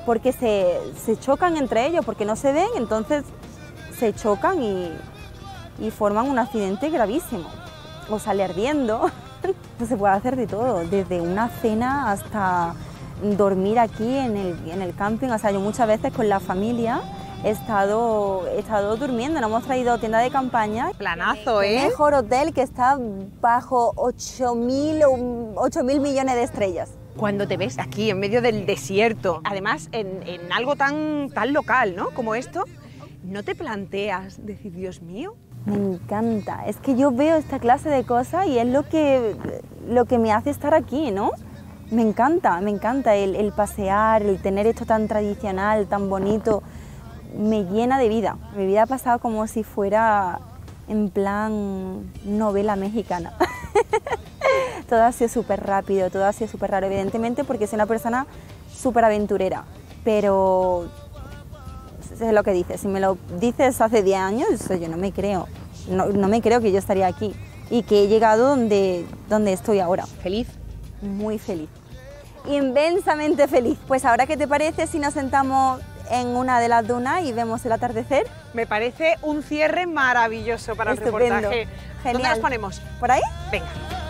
porque se chocan entre ellos, porque no se ven, entonces se chocan y forman un accidente gravísimo, o sale ardiendo. No se puede hacer de todo, desde una cena hasta dormir aquí en el camping. O sea, yo muchas veces con la familia he estado durmiendo, nos hemos traído tienda de campaña. Planazo, El ¿eh? mejor hotel que está bajo 8.000 millones de estrellas. Cuando te ves aquí en medio del desierto, además en algo tan local, ¿no? Como esto, ¿no te planteas decir, Dios mío? Me encanta, es que yo veo esta clase de cosas y es lo que me hace estar aquí, ¿no? Me encanta el pasear, el tener esto tan tradicional, tan bonito, me llena de vida. Mi vida ha pasado como si fuera en plan novela mexicana. Todo ha sido súper rápido, todo ha sido súper raro, evidentemente porque soy una persona súper aventurera, pero es lo que dices, si me lo dices hace 10 años, yo no me creo, no me creo que yo estaría aquí y que he llegado donde estoy ahora. ¿Feliz? Muy feliz, inmensamente feliz. Pues ahora, ¿qué te parece si nos sentamos en una de las dunas y vemos el atardecer? Me parece un cierre maravilloso para Estupendo. el reportaje. Genial. ¿Dónde nos ponemos? ¿Por ahí? Venga.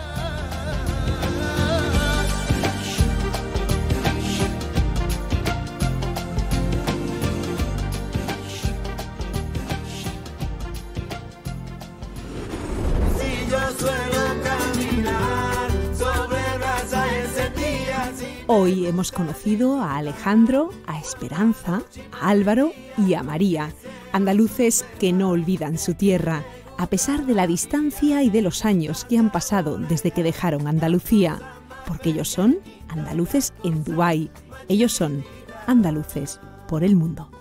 Hoy hemos conocido a Alejandro, a Esperanza, a Álvaro y a María, andaluces que no olvidan su tierra, a pesar de la distancia y de los años que han pasado desde que dejaron Andalucía, porque ellos son andaluces en Dubái, ellos son andaluces por el mundo.